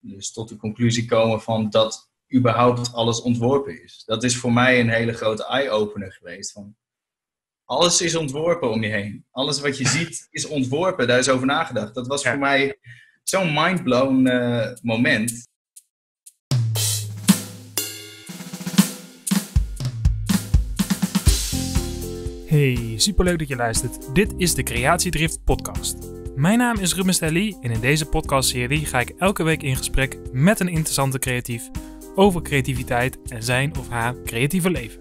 dus tot de conclusie komen van dat überhaupt alles ontworpen is. Dat is voor mij een hele grote eye-opener geweest. Van, alles is ontworpen om je heen. Alles wat je ziet is ontworpen. Daar is over nagedacht. Dat was voor mij zo'n mind-blown moment. Hey, superleuk dat je luistert. Dit is de Creatiedrift podcast. Mijn naam is Ruben Stelly en in deze podcastserie ga ik elke week in gesprek met een interessante creatief over creativiteit en zijn of haar creatieve leven.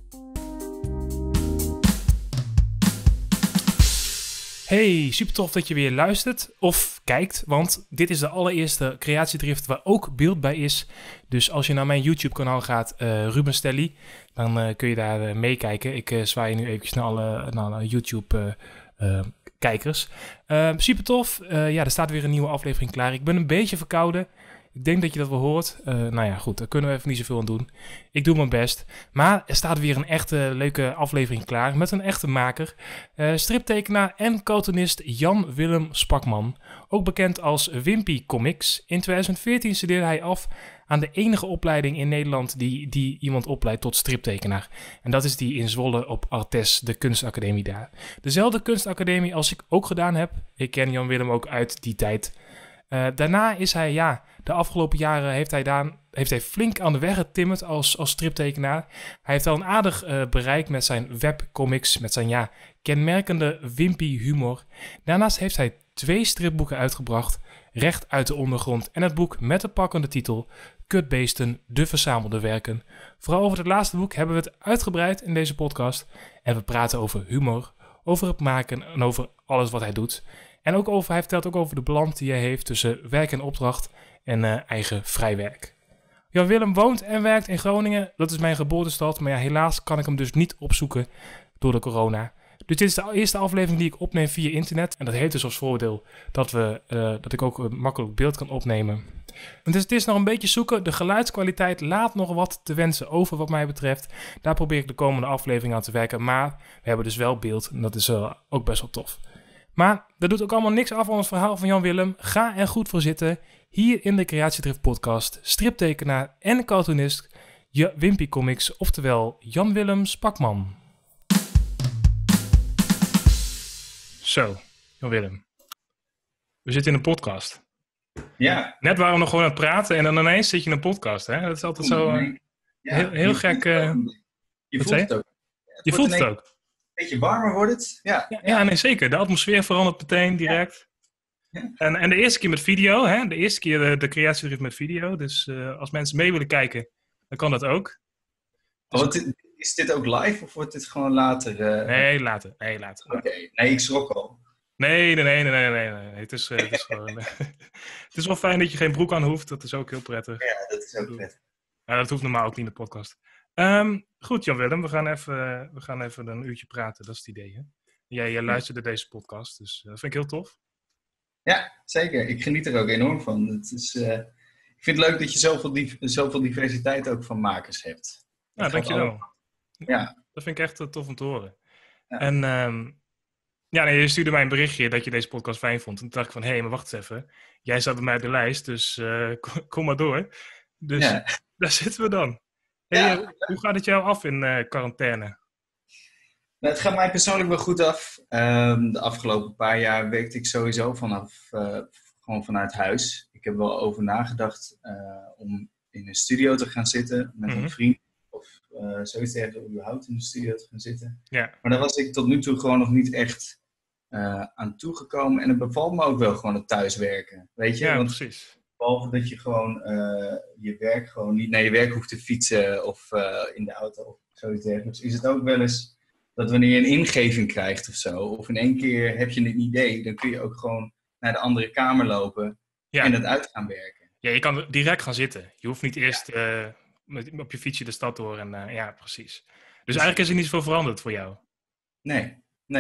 Hey, super tof dat je weer luistert of kijkt, want dit is de allereerste Creatiedrift waar ook beeld bij is. Dus als je naar mijn YouTube kanaal gaat, Ruben Stelly, dan kun je daar meekijken. Ik zwaai nu eventjes naar alle YouTube kijkers. Super tof. Er staat weer een nieuwe aflevering klaar. Ik ben een beetje verkouden. Ik denk dat je dat wel hoort. Goed, daar kunnen we even niet zoveel aan doen. Ik doe mijn best. Maar er staat weer een echte leuke aflevering klaar met een echte maker. Striptekenaar en cartoonist Jan Willem Spakman. Ook bekend als Wimpy Comics. In 2014 studeerde hij af aan de enige opleiding in Nederland die iemand opleidt tot striptekenaar. En dat is die in Zwolle op Artes, de kunstacademie daar. Dezelfde kunstacademie als ik ook gedaan heb. Ik ken Jan Willem ook uit die tijd. Daarna is hij, de afgelopen jaren heeft hij flink aan de weg getimmerd als striptekenaar. Hij heeft al een aardig bereik met zijn webcomics, met zijn kenmerkende wimpy humor. Daarnaast heeft hij 2 stripboeken uitgebracht, Recht uit de ondergrond en het boek met de pakkende titel Kutbeesten, de verzamelde werken. Vooral over het laatste boek hebben we het uitgebreid in deze podcast. En we praten over humor, over het maken en over alles wat hij doet. En ook hij vertelt ook over de balans die hij heeft tussen werk en opdracht en eigen vrijwerk. Jan Willem woont en werkt in Groningen. Dat is mijn geboortestad, maar helaas kan ik hem dus niet opzoeken door de corona. Dus dit is de eerste aflevering die ik opneem via internet. En dat heeft dus als voordeel dat ik ook makkelijk beeld kan opnemen. Dus het is nog een beetje zoeken. De geluidskwaliteit laat nog wat te wensen over wat mij betreft. Daar probeer ik de komende aflevering aan te werken. Maar we hebben dus wel beeld en dat is ook best wel tof. Maar dat doet ook allemaal niks af van het verhaal van Jan Willem. Ga er goed voor zitten. Hier in de Creatiedrift podcast. Striptekenaar en cartoonist Wimpy Comics. Oftewel Jan Willem Spakman. Zo, Jan Willem. We zitten in een podcast. Ja. Net waren we nog gewoon aan het praten en dan ineens zit je in een podcast. Hè? Dat is altijd zo heel gek. Je voelt het ook. Je voelt het ook. Een beetje warmer wordt het. Ja, nee, zeker. De atmosfeer verandert meteen direct. Ja. En de eerste keer met video. Hè? De eerste keer de creatiedrift met video. Dus als mensen mee willen kijken, dan kan dat ook. Dus is dit ook live of wordt dit gewoon later? Nee, later. Oké. Nee, ik schrok al. Nee. Het is gewoon... Het is wel fijn dat je geen broek aan hoeft. Dat is ook heel prettig. Ja, dat is ook prettig. Ja, dat hoeft normaal ook niet in de podcast. Goed, Jan Willem. We gaan even een uurtje praten. Dat is het idee, hè? Jij luisterde deze podcast, dus dat vind ik heel tof. Ja, zeker. Ik geniet er ook enorm van. Het is, ik vind het leuk dat je zoveel diversiteit ook van makers hebt. Ja, dankjewel. Ja. Dat vind ik echt tof om te horen. Ja. En je stuurde mij een berichtje dat je deze podcast fijn vond. En toen dacht ik van, hé, maar wacht eens even. Jij staat bij mij op de lijst, dus kom maar door. Dus daar zitten we dan. Hey, hoe gaat het jou af in quarantaine? Nou, het gaat mij persoonlijk wel goed af. De afgelopen paar jaar werkte ik sowieso gewoon vanuit huis. Ik heb wel over nagedacht om in een studio te gaan zitten met een vriend. Of zoiets dergelijks, überhaupt in een studio te gaan zitten. Ja. Maar daar was ik tot nu toe gewoon nog niet echt aan toegekomen. En het bevalt me ook wel gewoon het thuiswerken. Weet je? Ja, want precies. Behalve dat je gewoon je werk gewoon niet naar je werk hoeft te fietsen of in de auto of zoiets dergelijks. Is het ook wel eens dat wanneer je een ingeving krijgt of zo, of in één keer heb je een idee, dan kun je ook gewoon naar de andere kamer lopen en het uit gaan werken. Ja, je kan direct gaan zitten. Je hoeft niet eerst op je fietsje de stad door en precies. Dus eigenlijk is er niet zoveel veranderd voor jou? Nee.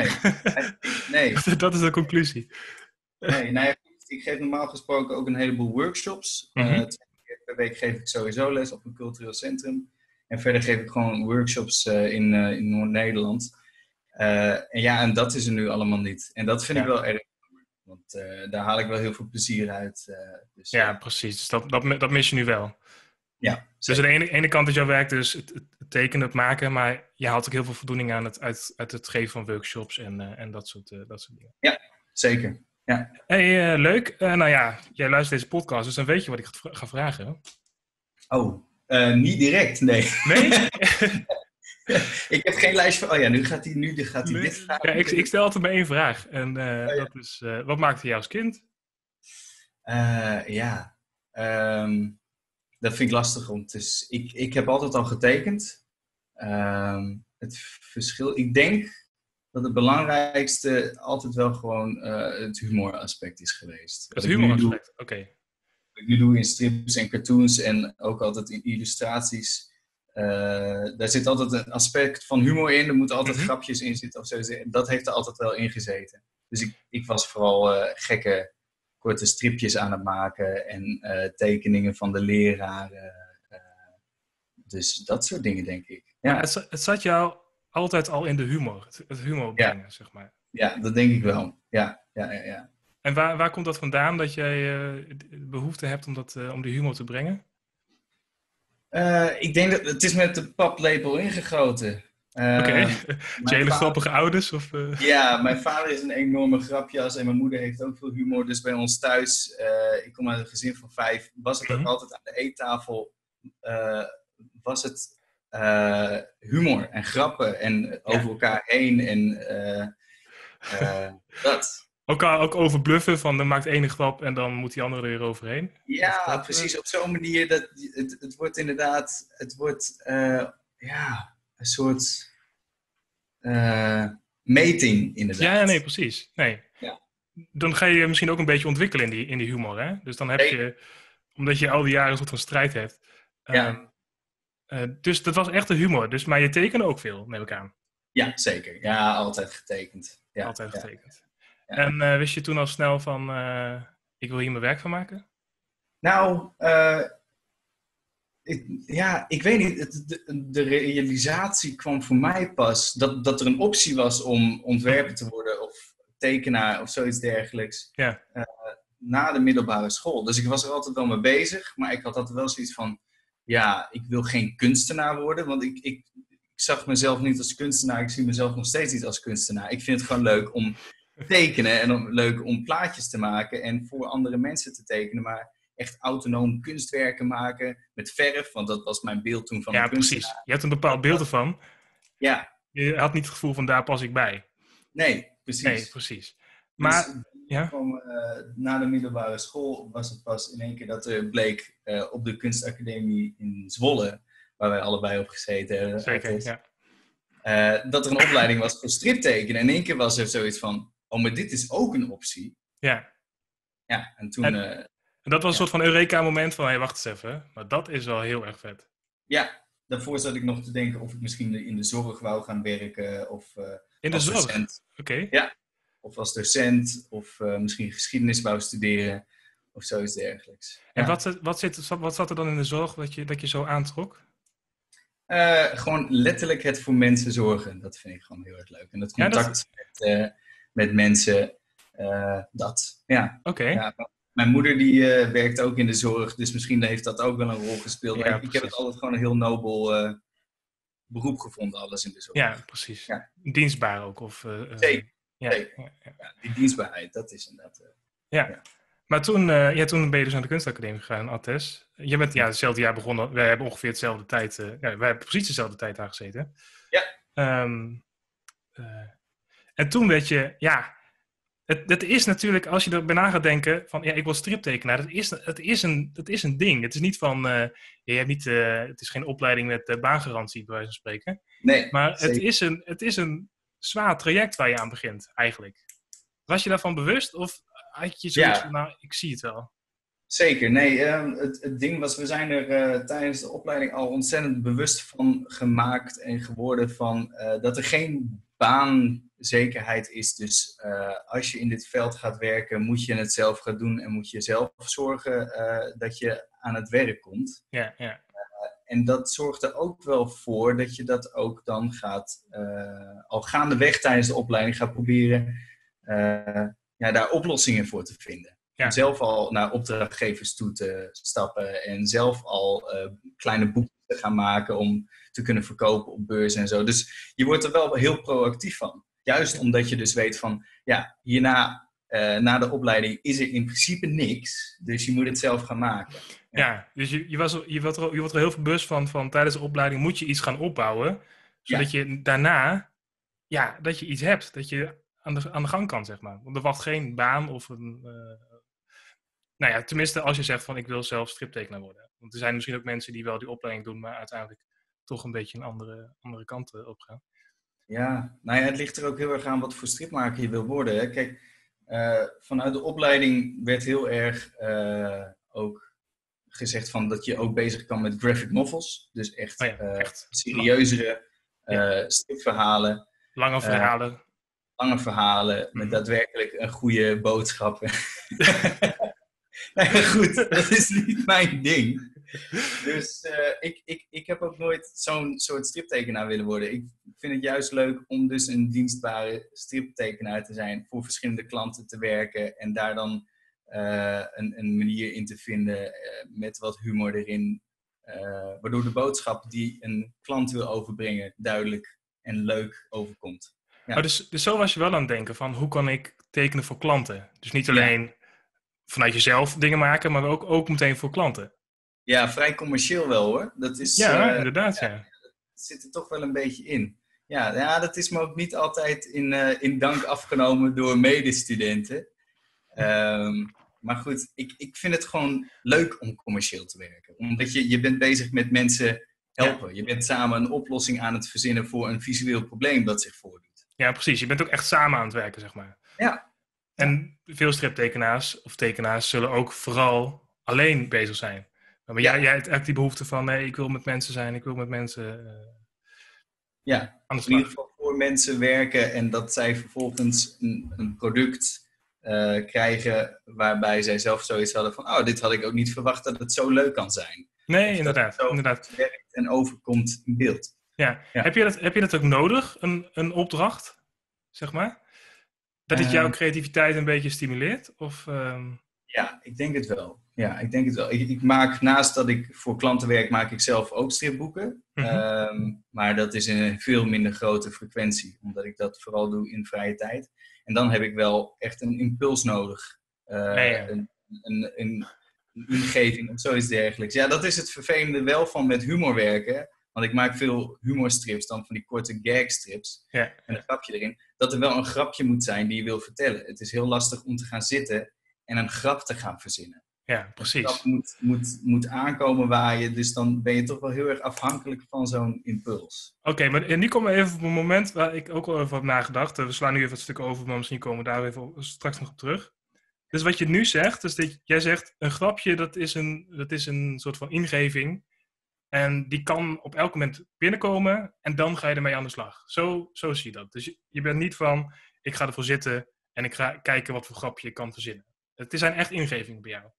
Dat is de conclusie. Nee, ik geef normaal gesproken ook een heleboel workshops. 2 keer per week geef ik sowieso les op een cultureel centrum. En verder geef ik gewoon workshops in Noord-Nederland. En dat is er nu allemaal niet. En dat vind ik wel erg. Want daar haal ik wel heel veel plezier uit. Dus, Ja, precies. Dus dat mis je nu wel. Ja, dus aan de ene kant is jouw werk dus het tekenen, het maken, maar je haalt ook heel veel voldoening aan uit het geven van workshops en dat soort dingen. Ja, zeker. Ja. Hey, leuk. Nou ja, jij luistert deze podcast, dus dan weet je wat ik ga vragen. Oh, niet direct, nee. Nee? Ik heb geen lijst van... Oh ja, nu gaat hij dit vragen. Ja, ik stel altijd maar één vraag. En dat is, wat maakte jou als kind? Ja, dat vind ik lastig. Ik heb altijd al getekend. Het verschil... Ik denk dat het belangrijkste altijd wel gewoon het humoraspect is geweest. Het humoraspect, oké. Wat ik nu doe in strips en cartoons en ook altijd in illustraties. Daar zit altijd een aspect van humor in. Er moeten altijd grapjes in zitten of zo. Dat heeft er altijd wel in gezeten. Dus ik was vooral gekke, korte stripjes aan het maken. En tekeningen van de leraren. Dus dat soort dingen, denk ik. Ja. Maar het zat jou altijd al in de humor. Het humor brengen, zeg maar. Ja, dat denk ik wel. Ja. En waar komt dat vandaan dat jij behoefte hebt om die humor te brengen? Ik denk dat het is met de paplepel ingegoten. Oké. Hele grappige ouders? Of, Ja, mijn vader is een enorme grapjas en mijn moeder heeft ook veel humor. Dus bij ons thuis, ik kom uit een gezin van 5, was het ook altijd aan de eettafel. Was het humor en grappen en over elkaar heen en dat. Elkaar ook over bluffen, van dan maakt ene grap en dan moet die andere er weer overheen. Ja, precies. Op zo'n manier dat het wordt inderdaad, een soort meting inderdaad. Ja, nee, precies. Nee. Ja. Dan ga je misschien ook een beetje ontwikkelen in die humor, hè? Dus dan heb je, omdat je al die jaren een soort van strijd hebt. Dus dat was echt de humor. Dus, maar je tekende ook veel, neem ik aan. Ja, zeker. Ja, altijd getekend. Ja, altijd getekend. Ja. En wist je toen al snel van, ik wil hier mijn werk van maken? Nou, ik weet niet. De realisatie kwam voor mij pas dat er een optie was om ontwerper te worden of tekenaar of zoiets dergelijks. Ja. Na de middelbare school. Dus ik was er altijd wel mee bezig, maar ik had altijd wel zoiets van, ja, ik wil geen kunstenaar worden, want ik zag mezelf niet als kunstenaar. Ik zie mezelf nog steeds niet als kunstenaar. Ik vind het gewoon leuk om tekenen en leuk om plaatjes te maken en voor andere mensen te tekenen, maar echt autonoom kunstwerken maken met verf, want dat was mijn beeld toen van een kunstenaar. Ja, precies. Je hebt een bepaald beeld ervan. Ja. Je had niet het gevoel van, daar pas ik bij. Nee, precies. Nee, precies. Maar, dus, na de middelbare school was het pas in één keer dat er bleek op de kunstacademie in Zwolle, waar wij allebei op gezeten hebben. Zeker, ja. Dat er een opleiding was voor striptekenen. En in één keer was er zoiets van, oh, maar dit is ook een optie. Ja. Ja, en toen... En dat was een soort van Eureka-moment van, hé, wacht eens even. Maar dat is wel heel erg vet. Ja, daarvoor zat ik nog te denken of ik misschien in de zorg wou gaan werken. Of in de zorg? Oké. Ja, of als docent. Of misschien geschiedenis wou studeren. Of zoiets dergelijks. En wat zat er dan in de zorg dat je zo aantrok? Gewoon letterlijk het voor mensen zorgen. Dat vind ik gewoon heel erg leuk. En het contact met mensen, dat. Ja. Oké. Ja, mijn moeder die werkt ook in de zorg, dus misschien heeft dat ook wel een rol gespeeld. Ja, ik heb het altijd gewoon een heel nobel beroep gevonden, alles in de zorg. Ja, precies. Ja. Dienstbaar ook. Zeker. Ja. Die dienstbaarheid, dat is inderdaad... Ja. Maar toen ben je dus naar de kunstacademie gegaan, ATES. Je bent hetzelfde jaar begonnen. Wij hebben ongeveer dezelfde tijd... wij hebben precies dezelfde tijd daar gezeten. Ja. En toen werd je... Ja, het is natuurlijk, als je erbij na gaat denken... van ja, ik wil striptekenaar. Het is een ding. Het is niet van... je hebt niet, het is geen opleiding met baangarantie, bij wijze van spreken. Nee, maar het is een zwaar traject waar je aan begint, eigenlijk. Was je daarvan bewust? Of had je zoiets van, nou, ik zie het wel? Zeker, nee. Het ding was, we zijn er tijdens de opleiding al ontzettend bewust van gemaakt en geworden van dat er geen baanzekerheid is. Dus als je in dit veld gaat werken, moet je het zelf gaan doen en moet je zelf zorgen dat je aan het werk komt. Ja. En dat zorgt er ook wel voor dat je dat ook dan gaat, al gaandeweg tijdens de opleiding gaat proberen daar oplossingen voor te vinden. Ja. Om zelf al naar opdrachtgevers toe te stappen en zelf al kleine boeken te gaan maken om te kunnen verkopen op beurzen en zo. Dus je wordt er wel heel proactief van. Juist omdat je dus weet van, hierna, na de opleiding is er in principe niks. Dus je moet het zelf gaan maken. Ja, dus je wordt er heel veel bewust van tijdens de opleiding moet je iets gaan opbouwen. Zodat je daarna, dat je iets hebt. Dat je aan de gang kan, zeg maar. Want er wacht geen baan of een... tenminste als je zegt van ik wil zelf striptekenaar worden. Want er zijn misschien ook mensen die wel die opleiding doen, maar uiteindelijk toch een beetje een andere kant op gaan. Ja, het ligt er ook heel erg aan wat voor stripmaker je wil worden. Hè. Kijk, vanuit de opleiding werd heel erg ook gezegd van dat je ook bezig kan met graphic novels. Dus echt serieuzere stripverhalen. Lange verhalen. Lange verhalen met daadwerkelijk een goede boodschap. Goed, dat is niet mijn ding. Dus ik heb ook nooit zo'n soort striptekenaar willen worden. Ik vind het juist leuk om dus een dienstbare striptekenaar te zijn, voor verschillende klanten te werken en daar dan een manier in te vinden met wat humor erin. Waardoor de boodschap die een klant wil overbrengen duidelijk en leuk overkomt. Ja. Oh, dus zo was je wel aan het denken van hoe kan ik tekenen voor klanten? Dus niet alleen vanuit jezelf dingen maken, maar ook meteen voor klanten. Ja, vrij commercieel wel hoor. Dat is, inderdaad. Dat zit er toch wel een beetje in. Ja, dat is me ook niet altijd in dank afgenomen door medestudenten. Maar goed, ik vind het gewoon leuk om commercieel te werken. Omdat je bent bezig met mensen helpen. Je bent samen een oplossing aan het verzinnen voor een visueel probleem dat zich voordoet. Ja, precies. Je bent ook echt samen aan het werken, zeg maar. Ja. En veel striptekenaars of tekenaars zullen ook vooral alleen bezig zijn. Maar jij hebt echt die behoefte van, nee, ik wil met mensen zijn, ik wil met mensen aan de slag. In ieder geval voor mensen werken en dat zij vervolgens een product krijgen waarbij zij zelf zoiets hadden van, dit had ik ook niet verwacht dat het zo leuk kan zijn. Nee, inderdaad. Dat het zo werkt en overkomt in beeld. Ja. Heb je dat ook nodig, een opdracht, zeg maar? Dat het jouw creativiteit een beetje stimuleert? Of, Ja, ik denk het wel. Ik maak, naast dat ik voor klanten werk, maak ik zelf ook stripboeken. Maar dat is in een veel minder grote frequentie. Omdat ik dat vooral doe in vrije tijd. En dan heb ik wel echt een impuls nodig. Een ingeving of zoiets dergelijks. Ja, dat is het vervelende wel van met humor werken. Want ik maak veel humorstrips, dan van die korte gagstrips. Ja. En een grapje erin. Dat er wel een grapje moet zijn die je wil vertellen. Het is heel lastig om te gaan zitten en een grap te gaan verzinnen. Ja, precies. Dat moet aankomen waar je, dus dan ben je toch wel heel erg afhankelijk van zo'n impuls. Oké, maar en nu komen we even op een moment waar ik ook wel even heb nagedacht. We slaan nu even het stuk over, maar misschien komen we daar even straks nog op terug. Dus wat je nu zegt, is dat jij zegt een grapje, dat is een soort van ingeving. En die kan op elk moment binnenkomen en dan ga je ermee aan de slag. Zo zie je dat. Dus je bent niet van, ik ga ervoor zitten en ik ga kijken wat voor grapje ik kan verzinnen. Het zijn echt ingevingen bij jou.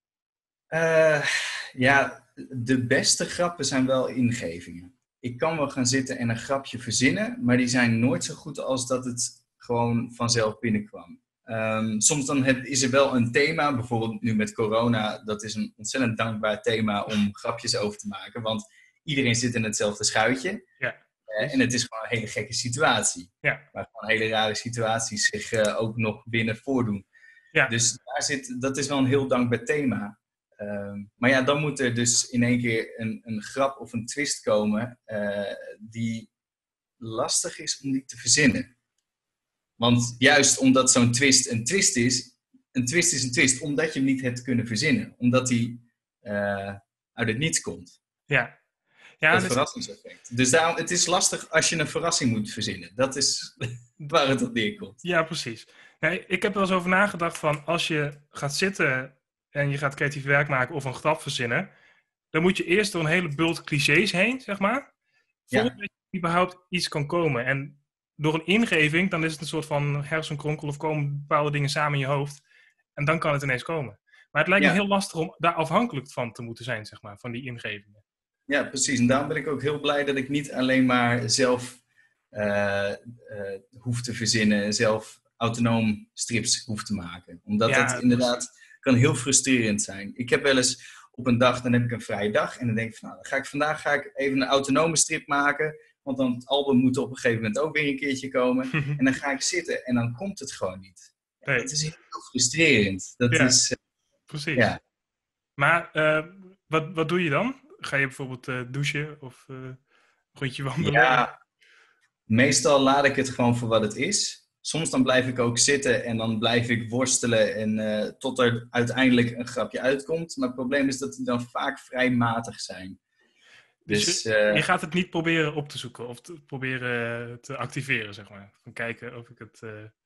De beste grappen zijn wel ingevingen. Ik kan wel gaan zitten en een grapje verzinnen, maar die zijn nooit zo goed als dat het gewoon vanzelf binnenkwam. Soms dan is er wel een thema, bijvoorbeeld nu met corona, dat is een ontzettend dankbaar thema om grapjes over te maken, want iedereen zit in hetzelfde schuitje. Ja. En het is gewoon een hele gekke situatie. Ja. Waar gewoon hele rare situaties zich ook nog binnen voordoen. Ja. Dus dat is wel een heel dankbaar thema. Maar ja, dan moet er dus in één keer een grap of een twist komen die lastig is om die te verzinnen. Want juist omdat zo'n twist een twist is een twist omdat je hem niet hebt kunnen verzinnen. Omdat hij uit het niets komt. Ja. Het verrassingseffect. Dus daarom, het is lastig als je een verrassing moet verzinnen. Dat is waar het op neerkomt. Ja, precies. Nee, ik heb er wel eens over nagedacht van als je gaat zitten en je gaat creatief werk maken of een grap verzinnen, dan moet je eerst door een hele bult clichés heen, zeg maar, voordat je überhaupt iets kan komen. En door een ingeving, dan is het een soort van hersenkronkel of komen bepaalde dingen samen in je hoofd en dan kan het ineens komen. Maar het lijkt me heel lastig om daar afhankelijk van te moeten zijn, zeg maar, van die ingevingen. Ja, precies. En daarom ben ik ook heel blij dat ik niet alleen maar zelf hoef te verzinnen, zelf autonoom strips hoef te maken. Omdat Ja, dat inderdaad kan heel frustrerend zijn. Ik heb wel eens op een dag, dan heb ik een vrije dag. En dan denk ik van, nou, vandaag ga ik even een autonome strip maken. Want dan het album moet op een gegeven moment ook weer een keertje komen. En dan ga ik zitten en dan komt het gewoon niet. Ja, nee. dat is heel frustrerend. Dat Ja, is, precies. ja. Maar wat doe je dan? Ga je bijvoorbeeld douchen of een rondje wandelen? Ja, meestal laat ik het gewoon voor wat het is. Soms dan blijf ik ook zitten en dan blijf ik worstelen en tot er uiteindelijk een grapje uitkomt. Maar het probleem is dat die dan vaak vrij matig zijn. Dus je gaat het niet proberen op te zoeken of proberen te activeren, zeg maar. Van kijken of ik het...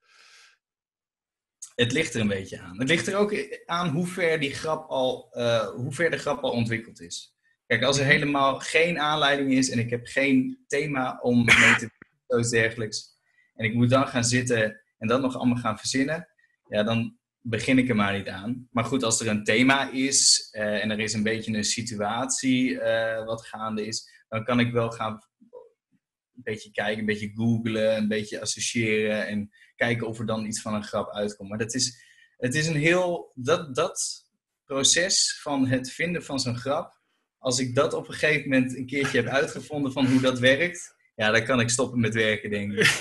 Het ligt er een beetje aan. Het ligt er ook aan hoe ver de grap al ontwikkeld is. Kijk, als er helemaal geen aanleiding is en ik heb geen thema om mee te doen, iets dergelijks, en ik moet dan gaan zitten en dat nog allemaal gaan verzinnen, ja, dan begin ik er maar niet aan. Maar goed, als er een thema is en er is een beetje een situatie wat gaande is, dan kan ik wel gaan een beetje kijken, een beetje googlen, een beetje associëren en kijken of er dan iets van een grap uitkomt. Maar het is een heel... Dat proces van het vinden van zo'n grap, als ik dat op een gegeven moment een keertje heb uitgevonden van hoe dat werkt, ja, dan kan ik stoppen met werken, denk ik.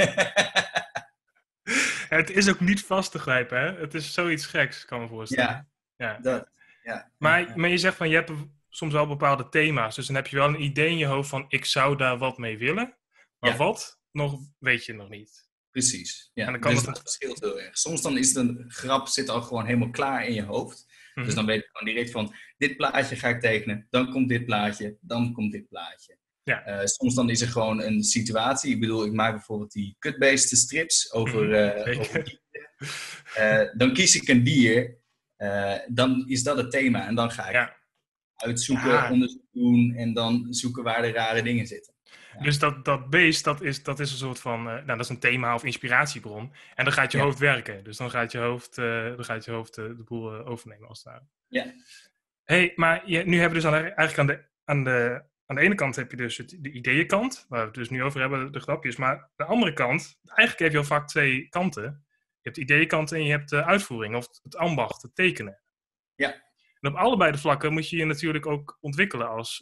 Het is ook niet vast te grijpen, hè? Het is zoiets geks, kan me voorstellen. Ja. Maar je zegt van, je hebt soms wel bepaalde thema's. Dus dan heb je wel een idee in je hoofd van, ik zou daar wat mee willen. Maar wat, weet je nog niet. Precies. Ja. En dan kan dus dat verschilt heel erg. Soms dan is een grap zit al gewoon helemaal klaar in je hoofd. Mm-hmm. Dus dan weet ik gewoon direct van, dit plaatje ga ik tekenen. Dan komt dit plaatje. Dan komt dit plaatje. Ja. Soms dan is er gewoon een situatie. Ik bedoel, ik maak bijvoorbeeld die cut-based strips over dieren. Dan kies ik een dier. Dan is dat het thema. En dan ga ik uitzoeken, onderzoek doen. En dan zoeken waar de rare dingen zitten. Ja. Dus dat beest, dat is een soort van... dat is een thema of inspiratiebron. En dan gaat je hoofd werken. Dus dan gaat je hoofd, de boel overnemen als het ware. Ja. Hey, maar nu hebben we dus eigenlijk aan de ene kant heb je dus de ideeënkant, waar we het dus nu over hebben, de grapjes. Maar aan de andere kant, eigenlijk heb je al vaak twee kanten. Je hebt de ideeënkant en je hebt de uitvoering, of het ambacht, het tekenen. Ja. En op allebei de vlakken moet je je natuurlijk ook ontwikkelen als...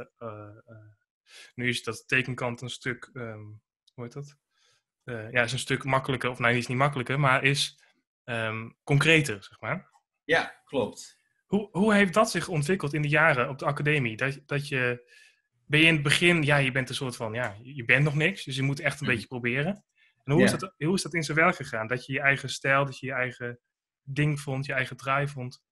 nu is dat tekenkant een stuk... hoe heet dat? Is een stuk makkelijker, of nee, is niet makkelijker, maar is concreter, zeg maar. Ja, klopt. Hoe heeft dat zich ontwikkeld in de jaren op de academie? Ben je in het begin, je bent een soort van, je bent nog niks, dus je moet echt een beetje proberen. En hoe is dat in zijn werk gegaan? Dat je je eigen stijl, dat je je eigen ding vond, je eigen draai vond?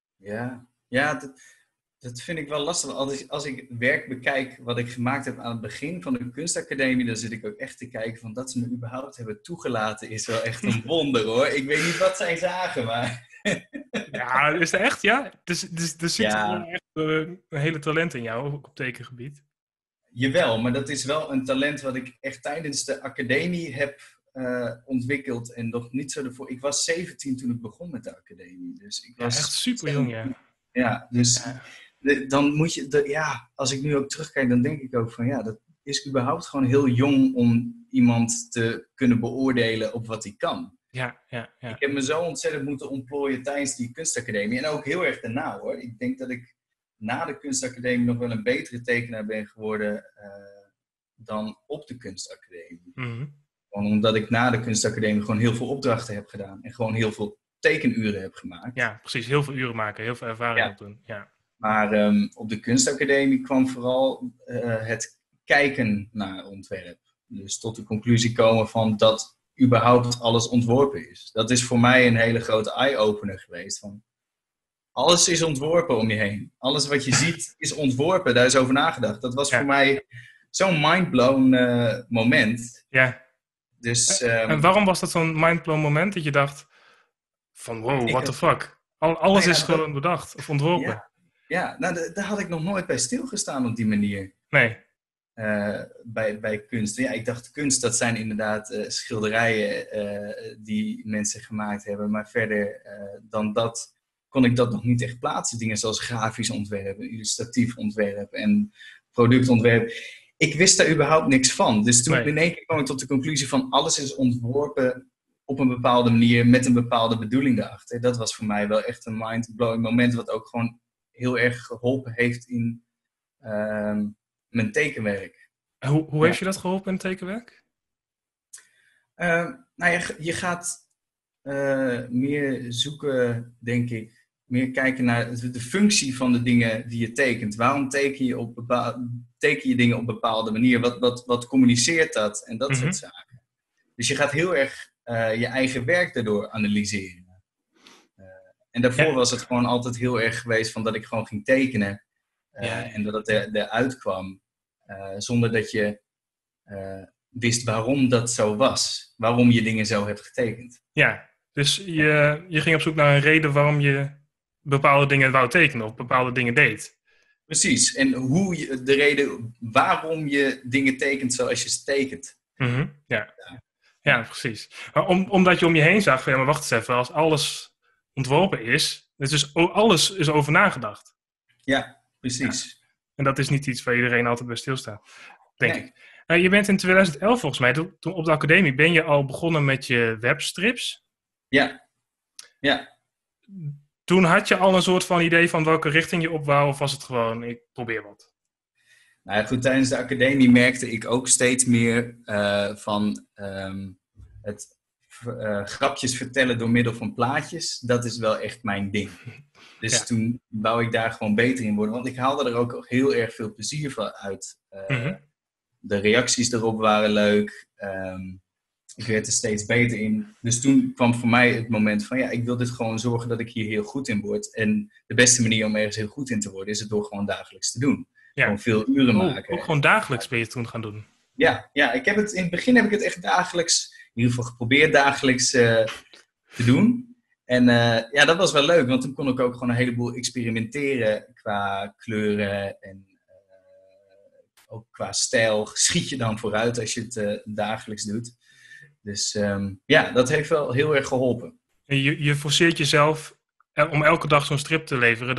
Ja, dat vind ik wel lastig. Als ik werk bekijk wat ik gemaakt heb aan het begin van de kunstacademie, dan zit ik ook echt te kijken van dat ze me überhaupt hebben toegelaten is wel echt een wonder, hoor. Ik weet niet wat zij zagen, maar... Ja, is dat echt? Ja? Er zit echt een hele talent in jou, ook op tekengebied. Jawel, maar dat is wel een talent wat ik echt tijdens de academie heb ontwikkeld en nog niet zo ervoor. Ik was 17 toen ik begon met de academie. Dus ik was echt super jong, ja. Ja, dus dan moet je... als ik nu ook terugkijk, dan denk ik ook van dat is überhaupt gewoon heel jong om iemand te kunnen beoordelen op wat hij kan. Ja. Ik heb me zo ontzettend moeten ontplooien tijdens die kunstacademie. En ook heel erg daarna, hoor. Ik denk dat ik na de kunstacademie nog wel een betere tekenaar ben geworden dan op de kunstacademie. Mm-hmm. Gewoon omdat ik na de kunstacademie gewoon heel veel opdrachten heb gedaan. En gewoon heel veel tekenuren heb gemaakt. Ja, precies. Heel veel uren maken. Heel veel ervaring opdoen. Ja. Maar op de kunstacademie kwam vooral het kijken naar ontwerp. Dus tot de conclusie komen van dat überhaupt alles ontworpen is. Dat is voor mij een hele grote eye-opener geweest. Van, alles is ontworpen om je heen. Alles wat je ziet is ontworpen. Daar is over nagedacht. Dat was voor mij zo'n mindblown moment. Ja. Dus, en waarom was dat zo'n mindblown moment dat je dacht van wow, what the fuck? Alles is gewoon bedacht of ontworpen. Ja, nou, daar had ik nog nooit bij stilgestaan op die manier. Nee. Bij kunst. Ja, ik dacht kunst, dat zijn inderdaad schilderijen die mensen gemaakt hebben. Maar verder dan dat kon ik dat nog niet echt plaatsen. Dingen zoals grafisch ontwerp, illustratief ontwerp en productontwerp. Ik wist daar überhaupt niks van. Dus toen in één keer kwam ik tot de conclusie van alles is ontworpen op een bepaalde manier met een bepaalde bedoeling erachter. Dat was voor mij wel echt een mind-blowing moment, wat ook gewoon heel erg geholpen heeft in mijn tekenwerk. Hoe heeft je dat geholpen in het tekenwerk? Je gaat meer zoeken, denk ik. Meer kijken naar de functie van de dingen die je tekent. Waarom teken je dingen op bepaalde manier? Wat communiceert dat? En dat soort zaken. Dus je gaat heel erg je eigen werk daardoor analyseren. En daarvoor was het gewoon altijd heel erg geweest van dat ik gewoon ging tekenen. En dat het eruit kwam. Zonder dat je wist waarom dat zo was. Waarom je dingen zo hebt getekend. Ja, dus je ging op zoek naar een reden waarom je bepaalde dingen wou tekenen of bepaalde dingen deed. Precies. En de reden waarom je dingen tekent zoals je ze tekent. Ja, precies. Maar omdat je om je heen zag, van, maar wacht eens even, als alles ontworpen is, dus alles is over nagedacht. Ja, precies. Ja. En dat is niet iets waar iedereen altijd bij stilstaat, denk ik. Je bent in 2011 volgens mij, toen op de academie, ben je al begonnen met je webstrips. Ja. Toen had je al een soort van idee van welke richting je op wou, of was het gewoon, ik probeer wat? Nou ja, goed, tijdens de academie merkte ik ook steeds meer van het grapjes vertellen door middel van plaatjes. Dat is wel echt mijn ding. Dus toen wou ik daar gewoon beter in worden, want ik haalde er ook heel erg veel plezier van uit. De reacties erop waren leuk. Ik werd er steeds beter in. Dus toen kwam voor mij het moment van ik wil dit gewoon zorgen dat ik hier heel goed in word. En de beste manier om ergens heel goed in te worden is het door gewoon dagelijks te doen. Gewoon veel uren maken. Ook gewoon dagelijks ben je het toen gaan doen? Ja, in het begin heb ik het echt dagelijks, in ieder geval geprobeerd dagelijks te doen. En dat was wel leuk, want toen kon ik ook gewoon een heleboel experimenteren qua kleuren en ook qua stijl. Schiet je dan vooruit als je het dagelijks doet. Dus dat heeft wel heel erg geholpen. En je forceert jezelf om elke dag zo'n strip te leveren,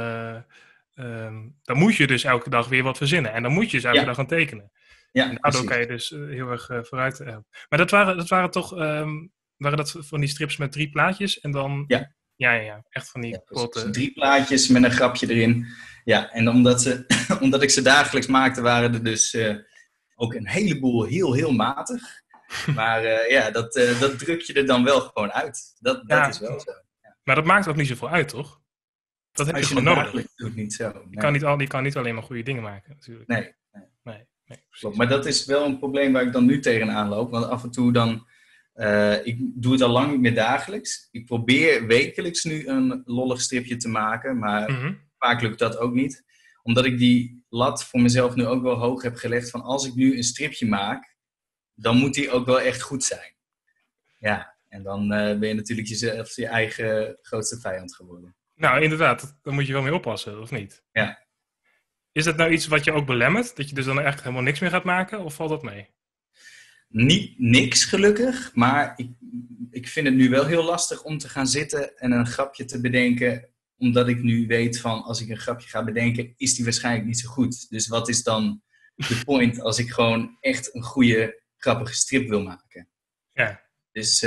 dan moet je dus elke dag weer wat verzinnen. En dan moet je dus elke dag gaan tekenen. Ja, en daardoor kan je dus heel erg vooruit helpen. Maar dat waren toch waren dat van die strips met 3 plaatjes? En dan... Ja, echt van die korte... 3 plaatjes met een grapje erin. Ja, en omdat ik ze dagelijks maakte, waren er dus ook een heleboel heel matig. Maar dat druk je er dan wel gewoon uit. Dat is wel zo. Ja. Maar dat maakt ook niet zoveel uit, toch? Dat heb je gewoon nodig. Doet niet zo. Nee. Je kan niet alleen maar goede dingen maken, natuurlijk. Nee, precies. Maar dat is wel een probleem waar ik dan nu tegenaan loop. Want af en toe dan... ik doe het al lang niet meer dagelijks. Ik probeer wekelijks nu een lollig stripje te maken. Maar vaak lukt dat ook niet. Omdat ik die lat voor mezelf nu ook wel hoog heb gelegd. Van als ik nu een stripje maak, dan moet die ook wel echt goed zijn. Ja, en dan ben je natuurlijk jezelf je eigen grootste vijand geworden. Nou, inderdaad. Daar moet je wel mee oppassen, of niet? Ja. Is dat nou iets wat je ook belemmert? Dat je dus dan eigenlijk helemaal niks meer gaat maken? Of valt dat mee? Niet niks gelukkig, maar ik vind het nu wel heel lastig om te gaan zitten en een grapje te bedenken. Omdat ik nu weet van als ik een grapje ga bedenken, is die waarschijnlijk niet zo goed. Dus wat is dan de point als ik gewoon echt een goede, grappige strip wil maken? Ja. Dus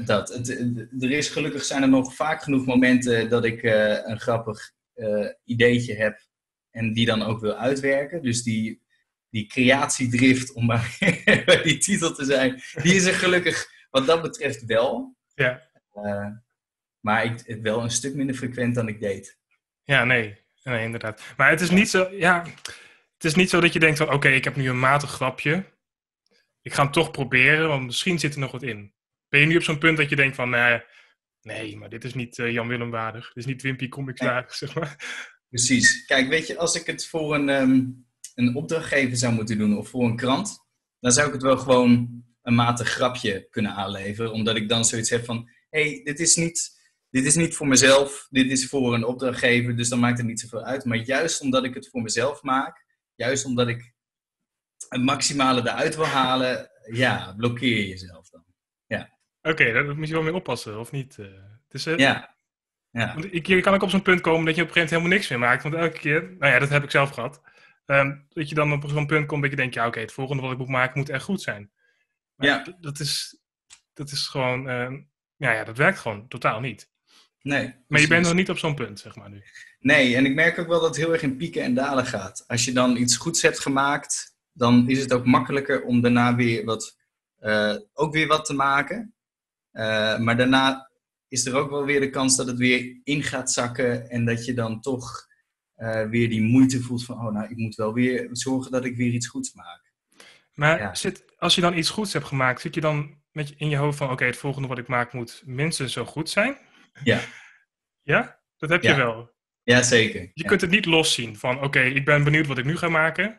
zijn er nog vaak genoeg momenten dat ik een grappig ideetje heb en die dan ook wil uitwerken. Dus die creatiedrift, om maar bij die titel te zijn, die is er gelukkig wat dat betreft wel. Ja. Maar het wel een stuk minder frequent dan ik deed. Ja, nee, inderdaad. Maar het is niet zo, het is niet zo dat je denkt van, oké, ik heb nu een matig grapje. Ik ga hem toch proberen, want misschien zit er nog wat in. Ben je nu op zo'n punt dat je denkt van, nee, maar dit is niet Jan Willem waardig. Dit is niet Wimpy Comics waardig, zeg maar. Precies. Kijk, weet je, als ik het voor een opdrachtgever zou moeten doen of voor een krant, dan zou ik het wel gewoon een matig grapje kunnen aanleveren. Omdat ik dan zoiets heb van, dit is niet voor mezelf, dit is voor een opdrachtgever, dus dan maakt het niet zoveel uit. Maar juist omdat ik het voor mezelf maak, juist omdat ik het maximale eruit wil halen, blokkeer je jezelf dan. Ja. Oké, daar moet je wel mee oppassen, of niet? Ja. Want je kan ook op zo'n punt komen dat je op een gegeven moment helemaal niks meer maakt. Want elke keer, dat heb ik zelf gehad. Dat je dan op zo'n punt komt dat je denkt, het volgende wat ik moet maken moet echt goed zijn. Maar dat is dat is gewoon, dat werkt gewoon totaal niet. Nee. Maar precies. je bent nog niet op zo'n punt, zeg maar nu. Nee, en ik merk ook wel dat het heel erg in pieken en dalen gaat. Als je dan iets goeds hebt gemaakt, dan is het ook makkelijker om daarna weer wat te maken. Maar daarna is er ook wel weer de kans dat het weer in gaat zakken en dat je dan toch weer die moeite voelt van, ik moet wel weer zorgen dat ik weer iets goeds maak. Maar als je dan iets goeds hebt gemaakt, zit je dan in je hoofd van, oké, het volgende wat ik maak moet minstens zo goed zijn? Ja. Ja? Dat heb je wel. Ja, zeker. Je kunt het niet loszien van, oké, ik ben benieuwd wat ik nu ga maken.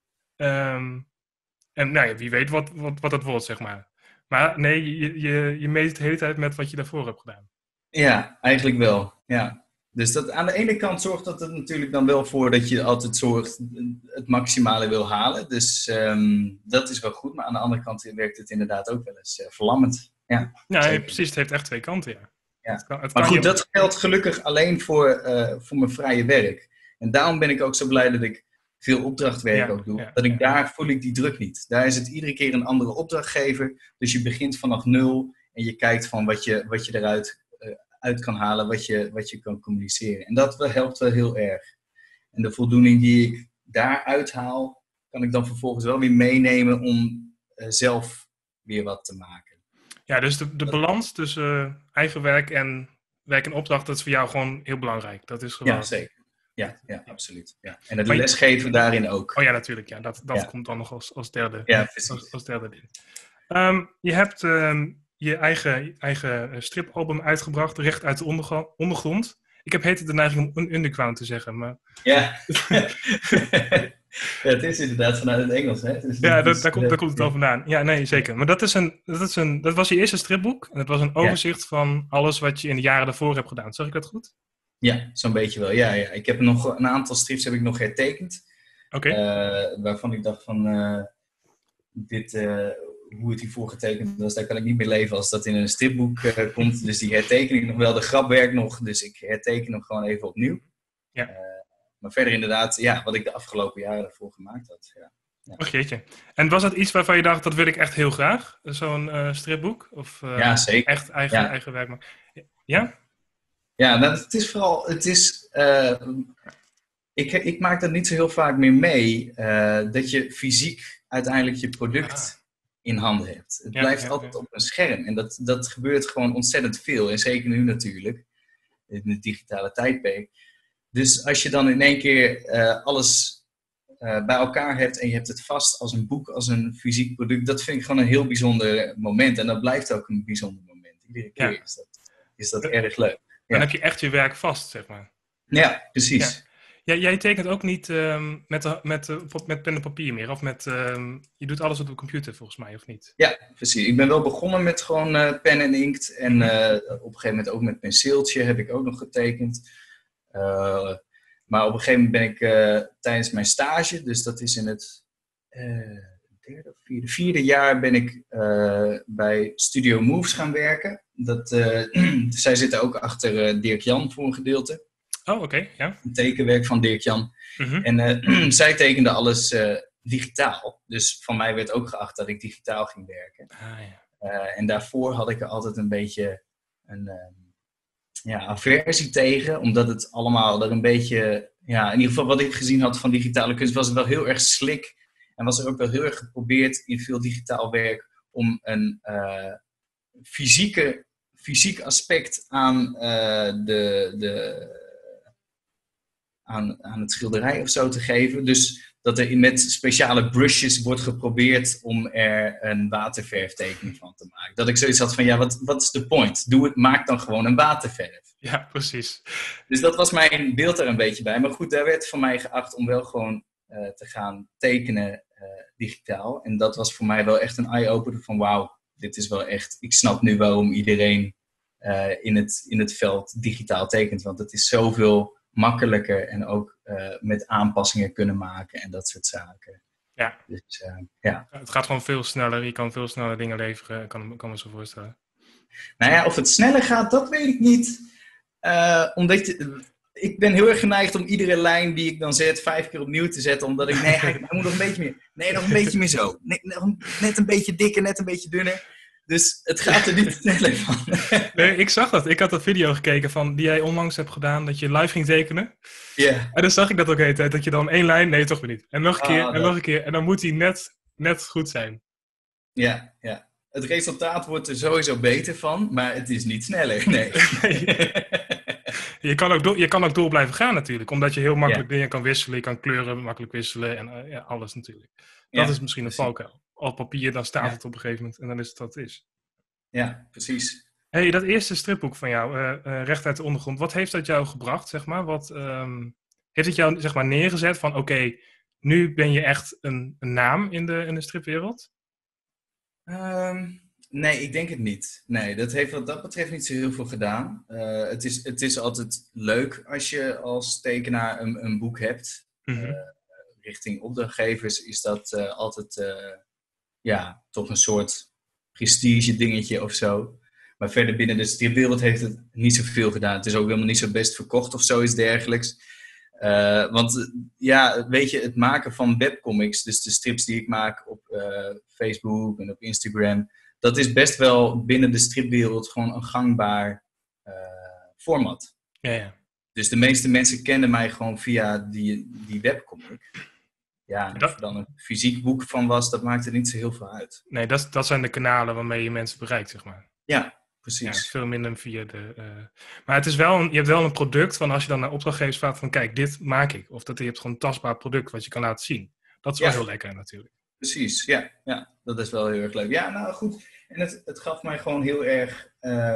En wie weet wat het wordt, zeg maar. Maar nee, je meet de hele tijd met wat je daarvoor hebt gedaan. Ja, eigenlijk wel. Ja. Dus dat, aan de ene kant zorgt dat het natuurlijk dan wel voor dat je altijd het maximale wil halen. Dus dat is wel goed. Maar aan de andere kant werkt het inderdaad ook wel eens verlammend. Ja, precies. Het heeft echt twee kanten, ja. Maar goed, dat geldt gelukkig alleen voor mijn vrije werk. En daarom ben ik ook zo blij dat ik veel opdrachtwerk ook doe. Daar voel ik die druk niet. Daar is het iedere keer een andere opdrachtgever. Dus je begint vanaf 0 en je kijkt van wat je eruit uit kan halen, wat je kan communiceren. En dat helpt wel heel erg. En de voldoening die ik daaruit haal, kan ik dan vervolgens wel weer meenemen om zelf weer wat te maken. Ja, dus de balans tussen eigen werk en opdracht, dat is voor jou gewoon heel belangrijk. Dat is gewoon... Ja, zeker. Ja, absoluut. Ja. En het lesgeven daarin ook. Oh ja, natuurlijk. Ja. Dat komt dan nog als derde, als derde ding. Je hebt je eigen stripalbum uitgebracht, Recht uit de ondergrond. Ik heb de neiging om underground te zeggen, maar... Ja. Ja, het is inderdaad vanuit het Engels, hè? Dus daar komt het al vandaan. Ja, nee, zeker. Maar dat was je eerste stripboek. En het was een overzicht van alles wat je in de jaren daarvoor hebt gedaan. Zag ik dat goed? Ja, zo'n beetje wel. Ja. Ik heb nog een aantal strips heb ik nog hertekend. Oké. Waarvan ik dacht van... hoe het hiervoor getekend was, daar kan ik niet meer leven als dat in een stripboek komt. Dus die herteken ik nog wel. De grap werkt nog, dus ik herteken hem gewoon even opnieuw. Ja. Maar verder inderdaad, wat ik de afgelopen jaren daarvoor gemaakt had. Ja. Och jeetje. En was dat iets waarvan je dacht, dat wil ik echt heel graag? Zo'n stripboek? Of ja, zeker. Echt eigen werk maken? Ja? Ja, het is vooral... Ik maak dat niet zo heel vaak meer mee. Dat je fysiek uiteindelijk je product in handen hebt. Het blijft altijd op een scherm. En dat gebeurt gewoon ontzettend veel. En zeker nu natuurlijk. In het digitale tijdperk. Dus als je dan in één keer alles bij elkaar hebt en je hebt het vast als een boek, als een fysiek product, dat vind ik gewoon een heel bijzonder moment. En dat blijft ook een bijzonder moment. Iedere keer is dat erg leuk. Dan heb je echt je werk vast, zeg maar. Ja, precies. Ja, jij tekent ook niet met pen en papier meer? Of je doet alles op de computer volgens mij, of niet? Ja, precies. Ik ben wel begonnen met gewoon pen en inkt. En op een gegeven moment ook met penseeltje heb ik ook nog getekend. Maar op een gegeven moment ben ik tijdens mijn stage, dus dat is in het vierde jaar, ben ik bij Studio Moves gaan werken. Zij zitten ook achter Dirk-Jan voor een gedeelte. Oh, oké, ja. Een tekenwerk van Dirk-Jan. Mm-hmm. En zij tekende alles digitaal. Dus van mij werd ook geacht dat ik digitaal ging werken. En daarvoor had ik er altijd een beetje een aversie tegen. Omdat het allemaal er een beetje... Ja, in ieder geval wat ik gezien had van digitale kunst was het wel heel erg slik. En was er ook wel heel erg geprobeerd in veel digitaal werk om een fysiek aspect aan aan het schilderij of zo te geven. Dus dat er met speciale brushes wordt geprobeerd om er een waterverftekening van te maken. Dat ik zoiets had van, wat is de point? Maak dan gewoon een waterverf. Ja, precies. Dus dat was mijn beeld er een beetje bij. Maar goed, daar werd van mij geacht om wel gewoon te gaan tekenen digitaal. En dat was voor mij wel echt een eye-opener van, wauw, dit is wel echt... Ik snap nu waarom iedereen in het veld digitaal tekent. Want het is zoveel makkelijker en ook met aanpassingen kunnen maken en dat soort zaken. Ja. Dus, het gaat gewoon veel sneller. Je kan veel sneller dingen leveren, kan me zo voorstellen. Nou ja, of het sneller gaat, dat weet ik niet. Omdat ik ben heel erg geneigd om iedere lijn die ik dan zet 5 keer opnieuw te zetten. Omdat ik, hij moet nog een beetje meer. Nee, nog een beetje meer zo. Nee, net een beetje dikker, net een beetje dunner. Dus het gaat er niet sneller van. Nee, ik zag dat. Ik had dat video gekeken die jij onlangs hebt gedaan, dat je live ging tekenen. Ja. En dan zag ik dat ook de hele tijd, dat je dan 1 lijn, nee, toch weer niet. En nog een keer, en nog een keer. En dan moet die net goed zijn. Ja. Het resultaat wordt er sowieso beter van, maar het is niet sneller, nee. Je kan ook door blijven gaan natuurlijk, omdat je heel makkelijk dingen kan wisselen. Je kan kleuren makkelijk wisselen en alles natuurlijk. Dat is misschien een valkuil. Op papier, dan staat het op een gegeven moment en dan is het wat het is. Ja, precies. Hey, dat eerste stripboek van jou, Recht uit de ondergrond, wat heeft dat jou gebracht, zeg maar? Wat heeft het jou, zeg maar, neergezet van, oké, nu ben je echt een naam in de stripwereld? Nee, ik denk het niet. Nee, dat heeft wat dat betreft niet zo heel veel gedaan. Het is altijd leuk als je als tekenaar een boek hebt. Mm-hmm. Richting opdrachtgevers is dat altijd toch een soort prestige dingetje of zo. Maar verder binnen de stripwereld heeft het niet zoveel gedaan. Het is ook helemaal niet zo best verkocht of zoiets dergelijks. Want weet je, het maken van webcomics, dus de strips die ik maak op Facebook en op Instagram, dat is best wel binnen de stripwereld gewoon een gangbaar format. Ja. Dus de meeste mensen kennen mij gewoon via die webcomic. Ja, of er dan een fysiek boek van was, dat maakt er niet zo heel veel uit. Nee, dat zijn de kanalen waarmee je mensen bereikt, zeg maar. Ja, precies. Ja, veel minder via de... Maar het is wel je hebt wel een product van als je dan naar opdrachtgevers vraagt van kijk, dit maak ik. Of je hebt gewoon een tastbaar product wat je kan laten zien. Dat is wel heel lekker natuurlijk. Precies, ja, dat is wel heel erg leuk. Ja, nou goed. En het gaf mij gewoon heel erg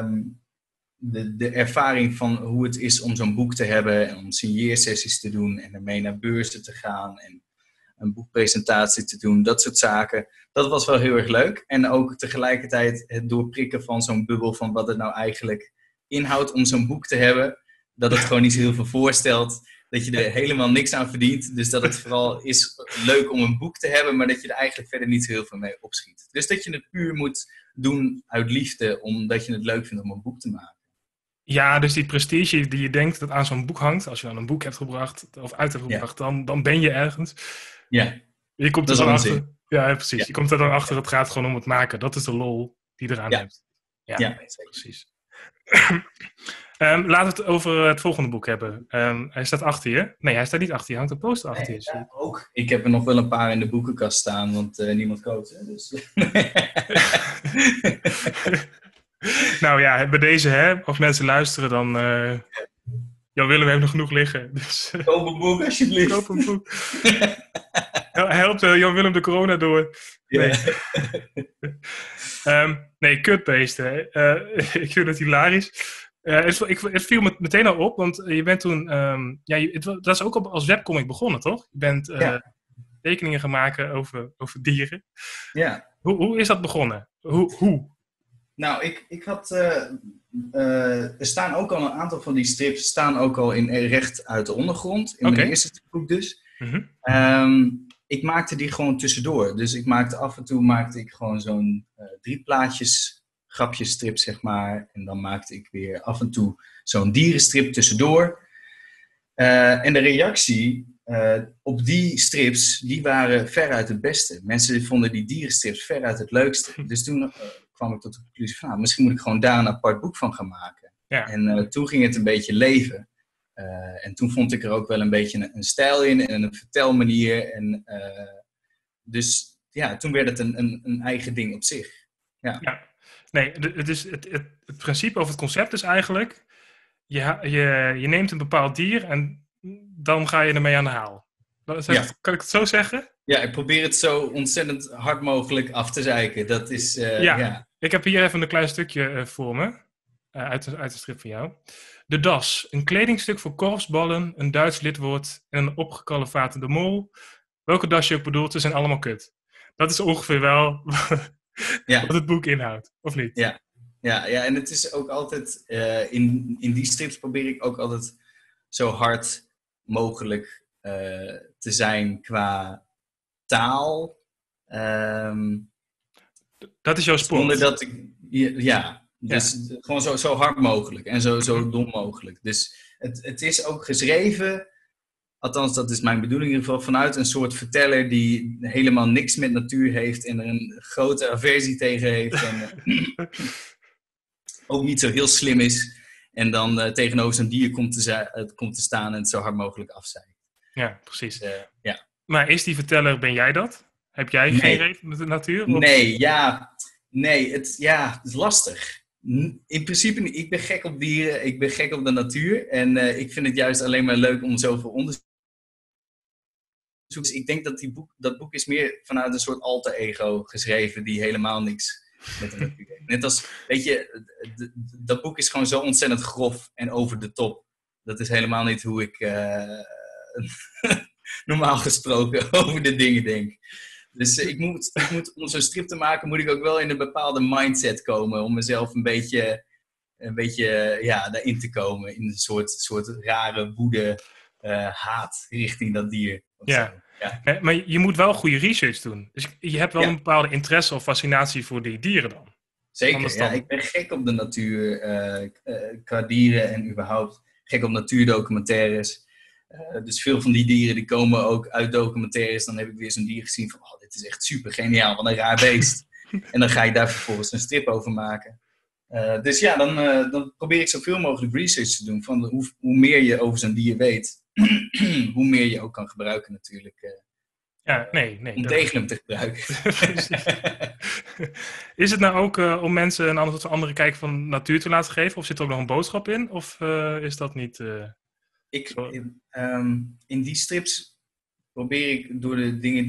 de ervaring van hoe het is om zo'n boek te hebben en om signeersessies te doen en ermee naar beurzen te gaan en een boekpresentatie te doen, dat soort zaken. Dat was wel heel erg leuk. En ook tegelijkertijd het doorprikken van zo'n bubbel van wat het nou eigenlijk inhoudt om zo'n boek te hebben. Dat het gewoon niet zo heel veel voorstelt. Dat je er helemaal niks aan verdient. Dus dat het vooral is leuk om een boek te hebben, maar dat je er eigenlijk verder niet zo heel veel mee opschiet. Dus dat je het puur moet doen uit liefde, omdat je het leuk vindt om een boek te maken. Ja, dus die prestige die je denkt dat aan zo'n boek hangt, als je dan een boek hebt gebracht of uit hebt gebracht, dan ben je ergens. Ja. Je komt er dan achter. Ja, precies. Ja. Je komt er dan achter, het gaat gewoon om het maken. Dat is de lol die eraan hebt. Ja, precies. Laten we het over het volgende boek hebben. Hij staat achter je. Nee, hij staat niet achter je. Hij hangt een poster achter je. Ja, ook. Ik heb er nog wel een paar in de boekenkast staan, want niemand koopt ze. Dus. Nou ja, bij deze, als mensen luisteren, dan... Jan Willem heeft nog genoeg liggen. Dus, koop een boek, alsjeblieft. Koop een boek. Helpt Jan Willem de corona door. Nee, nee, kutbeesten. Ik vind het hilarisch. Het viel me meteen al op, want je bent toen... dat is ook als webcomic begonnen, toch? Je bent tekeningen gaan maken over dieren. Ja. Hoe is dat begonnen? Hoe? Nou, ik had... er staan ook al een aantal van die strips staan ook al in Recht uit de ondergrond. In mijn eerste stripboek dus. Mm-hmm. Ik maakte die gewoon tussendoor. Dus af en toe gewoon zo'n 3 plaatjes grapjesstrip, zeg maar. En dan maakte ik weer af en toe zo'n dierenstrip tussendoor. En de reactie op die strips, die waren veruit het beste. Mensen vonden die dierenstrips veruit het leukste. Dus toen kwam ik tot de conclusie van, misschien moet ik gewoon daar een apart boek van gaan maken. Ja. En toen ging het een beetje leven. En toen vond ik er ook wel een beetje een stijl in en een vertelmanier. En dus ja, toen werd het een eigen ding op zich. Ja. Nee, het principe of het concept is eigenlijk, je neemt een bepaald dier en dan ga je ermee aan de haal. Kan ik het zo zeggen? Ja, ik probeer het zo ontzettend hard mogelijk af te zeiken. Dat is, Ik heb hier even een klein stukje voor me, uit de strip van jou. De das, een kledingstuk voor korfsballen, een Duits lidwoord en een opgekalefaterde mol. Welke das je ook bedoelt, ze zijn allemaal kut. Dat is ongeveer wel wat het boek inhoudt, of niet? Ja, en het is ook altijd, in die strips probeer ik ook altijd zo hard mogelijk te zijn qua taal. Dat is jouw sport. Zonder dat ik, dus gewoon zo hard mogelijk en zo dom mogelijk. Dus het is ook geschreven Althans, dat is mijn bedoeling in ieder geval. Vanuit een soort verteller die helemaal niks met natuur heeft en er een grote aversie tegen heeft. En ook niet zo heel slim is. En dan tegenover zo'n dier komt te staan en het zo hard mogelijk afzeikt. Ja, precies. Ja. Maar is die verteller, ben jij dat? Heb jij geen reet met de natuur? Of? Nee, het is lastig. In principe, ik ben gek op dieren, ik ben gek op de natuur. En ik vind het juist alleen maar leuk om zoveel onderzoek. Dus ik denk dat boek is meer vanuit een soort alter ego geschreven die helemaal niks met de natuur heeft. Net als, weet je, dat boek is gewoon zo ontzettend grof en over de top. Dat is helemaal niet hoe ik normaal gesproken over de dingen denk. Dus ik moet, om zo'n strip te maken, moet ik ook wel in een bepaalde mindset komen. Om mezelf een beetje daarin te komen. In een soort rare woede, haat richting dat dier. Ja. Maar je moet wel goede research doen. Dus je hebt wel een bepaalde interesse of fascinatie voor die dieren dan. Zeker, ik ben gek op de natuur. Qua dieren en überhaupt gek op natuurdocumentaires. Dus veel van die dieren die komen ook uit documentaires. Dan heb ik weer zo'n dier gezien van, dit is echt super geniaal, wat een raar beest. En dan ga ik daar vervolgens een strip over maken. Dus ja, dan probeer ik zoveel mogelijk research te doen. Van hoe meer je over zo'n dier weet, hoe meer je ook kan gebruiken natuurlijk. Om tegen hem te gebruiken. Is het nou ook om mensen een andere kijk van natuur te laten geven? Of zit er ook nog een boodschap in? Of is dat niet... In die strips probeer ik door de dingen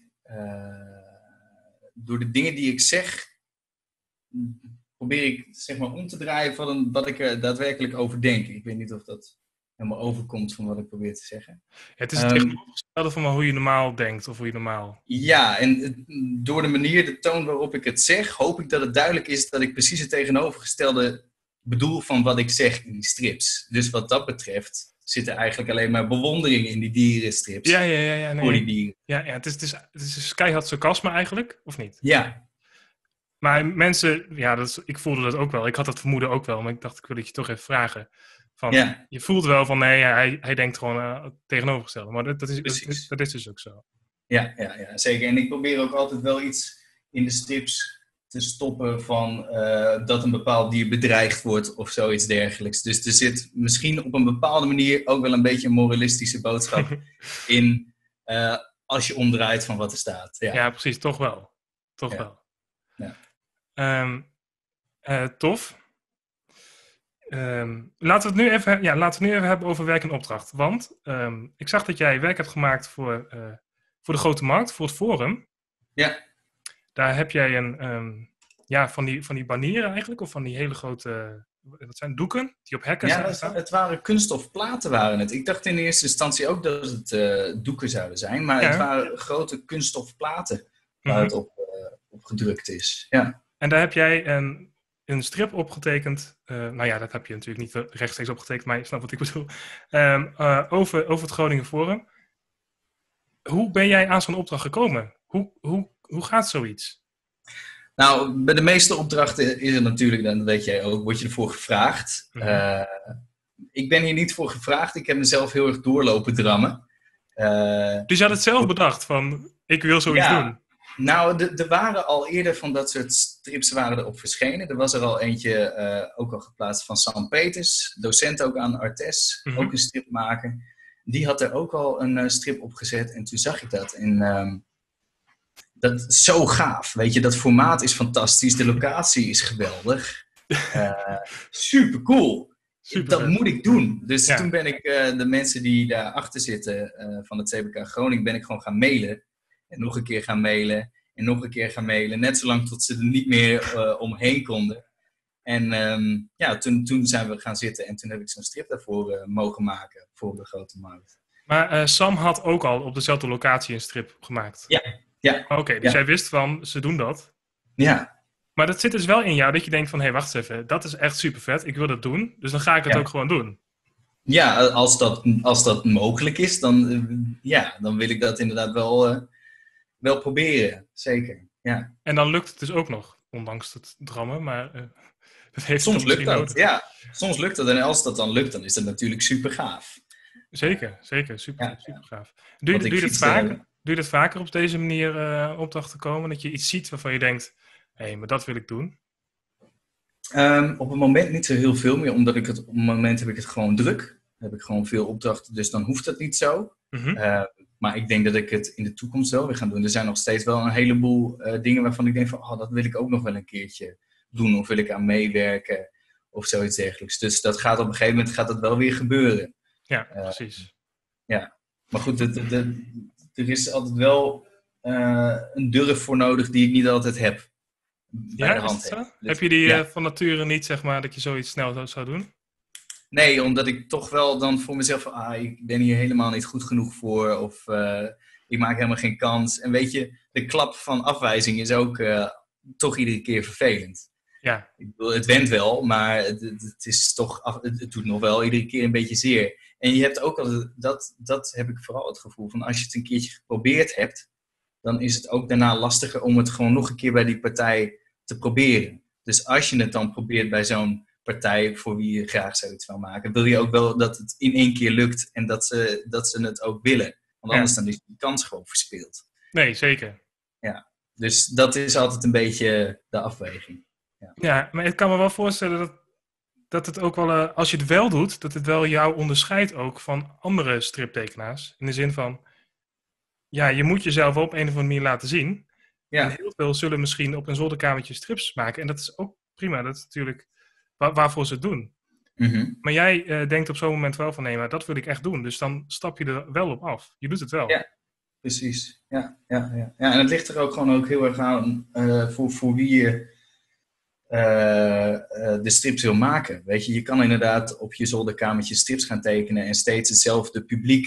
die ik zeg, probeer ik zeg maar om te draaien van wat ik er daadwerkelijk over denk. Ik weet niet of dat helemaal overkomt van wat ik probeer te zeggen. Het is het tegenovergestelde van hoe je normaal denkt of hoe je normaal... Ja, en door de toon waarop ik het zeg, hoop ik dat het duidelijk is dat ik precies het tegenovergestelde bedoel van wat ik zeg in die strips. Dus wat dat betreft zit er eigenlijk alleen maar bewondering in die dierenstrips. Ja, voor die dieren. Ja, het is keihard sarcasme eigenlijk, of niet? Ja. Maar mensen, ik voelde dat ook wel. Ik had dat vermoeden ook wel, maar ik dacht, ik wil het je toch even vragen. Je voelt wel van, nee, hij denkt gewoon tegenovergestelde. Maar dat is dus ook zo. Ja, zeker. En ik probeer ook altijd wel iets in de strips te stoppen van dat een bepaald dier bedreigd wordt of zoiets dergelijks. Dus er zit misschien op een bepaalde manier ook wel een beetje een moralistische boodschap in als je omdraait van wat er staat. Ja, precies. Toch wel. Ja. Tof. Laten we het nu even hebben over werk en opdracht. Want ik zag dat jij werk hebt gemaakt voor de Grote Markt, voor het Forum. Ja. Daar heb jij van die banieren eigenlijk, of van die hele grote, wat zijn doeken die op hekken staan? Ja, het waren kunststofplaten waren het. Ik dacht in eerste instantie ook dat het doeken zouden zijn, maar het waren grote kunststofplaten waar het op gedrukt is. Ja. En daar heb jij een strip opgetekend. Dat heb je natuurlijk niet rechtstreeks opgetekend, maar je snapt wat ik bedoel. Over het Groningen Forum. Hoe ben jij aan zo'n opdracht gekomen? Hoe gaat zoiets? Nou, bij de meeste opdrachten is het natuurlijk, dat weet jij ook, word je ervoor gevraagd. Ik ben hier niet voor gevraagd. Ik heb mezelf heel erg doorlopen drammen. Dus je had het zelf bedacht van, ik wil zoiets doen? Nou, er waren al eerder van dat soort strips waren erop verschenen. Er was er al eentje ook al geplaatst van Sam Peters, docent ook aan Artes, ook een stripmaker. Die had er ook al een strip opgezet en toen zag ik dat. En dat is zo gaaf, weet je. Dat formaat is fantastisch, de locatie is geweldig. Super cool. Dat moet ik doen. Dus toen ben ik de mensen die daarachter zitten van het CBK Groningen, ben ik gewoon gaan mailen. En nog een keer gaan mailen. En nog een keer gaan mailen. Net zolang tot ze er niet meer omheen konden. En toen zijn we gaan zitten. En toen heb ik zo'n strip daarvoor mogen maken. Voor de Grote Markt. Maar Sam had ook al op dezelfde locatie een strip gemaakt? Ja. Oké, dus jij wist van, ze doen dat? Ja. Maar dat zit dus wel in jou dat je denkt van, hé, wacht eens even. Dat is echt super vet. Ik wil dat doen. Dus dan ga ik het ook gewoon doen. Ja, als dat mogelijk is, dan wil ik dat inderdaad wel proberen. Zeker, ja. En dan lukt het dus ook nog, ondanks het drammen, maar dat heeft soms lukt dat, ja. Soms lukt dat. En als dat dan lukt, dan is dat natuurlijk super gaaf. Zeker. Super, Ja, super gaaf. want Doe ik je dat fietste. vaker? Doe je dat vaker op deze manier opdrachten komen? Dat je iets ziet waarvan je denkt, hé, maar dat wil ik doen. Op het moment niet zo heel veel meer, omdat op het moment heb ik het gewoon druk. Heb ik gewoon veel opdrachten, dus dan hoeft dat niet zo. Mhm. Maar ik denk dat ik het in de toekomst wel weer ga doen. Er zijn nog steeds wel een heleboel dingen waarvan ik denk van, dat wil ik ook nog wel een keertje doen. Of wil ik aan meewerken of zoiets dergelijks. Dus dat gaat op een gegeven moment wel weer gebeuren. Ja, precies. Ja, maar goed, er is altijd wel een durf voor nodig die ik niet altijd heb. Bij Ja, de is hand het zo? heb. Dus, Heb je die ja. van nature niet, zeg maar, dat je zoiets snel zou doen? Nee, omdat ik toch wel dan voor mezelf van, ik ben hier helemaal niet goed genoeg voor. Of ik maak helemaal geen kans. En weet je, de klap van afwijzing is ook toch iedere keer vervelend. Ja. Ik bedoel, het went wel, maar het is toch, het doet nog wel iedere keer een beetje zeer. En je hebt ook al, dat heb ik vooral het gevoel van, als je het een keertje geprobeerd hebt, dan is het ook daarna lastiger om het gewoon nog een keer bij die partij te proberen. Dus als je het dan probeert bij zo'n partij voor wie je graag zoiets wil maken, wil je ook wel dat het in één keer lukt en dat ze het ook willen. Want anders dan is die kans gewoon verspeeld. Nee, zeker. Ja, dus dat is altijd een beetje de afweging. Ja, maar ik kan me wel voorstellen dat het ook wel, als je het wel doet, dat het wel jou onderscheidt ook van andere striptekenaars. In de zin van, ja, je moet jezelf op een of andere manier laten zien. Ja. En heel veel zullen misschien op een zolderkamertje strips maken. En dat is ook prima, dat is natuurlijk waarvoor ze het doen. Mm-hmm. Maar jij denkt op zo'n moment wel van, nee, maar dat wil ik echt doen. Dus dan stap je er wel op af. Je doet het wel. Ja, precies. Ja, en het ligt er ook gewoon ook heel erg aan voor wie je de strips wil maken. Weet je kan inderdaad op je zolderkamertje strips gaan tekenen en steeds hetzelfde publiek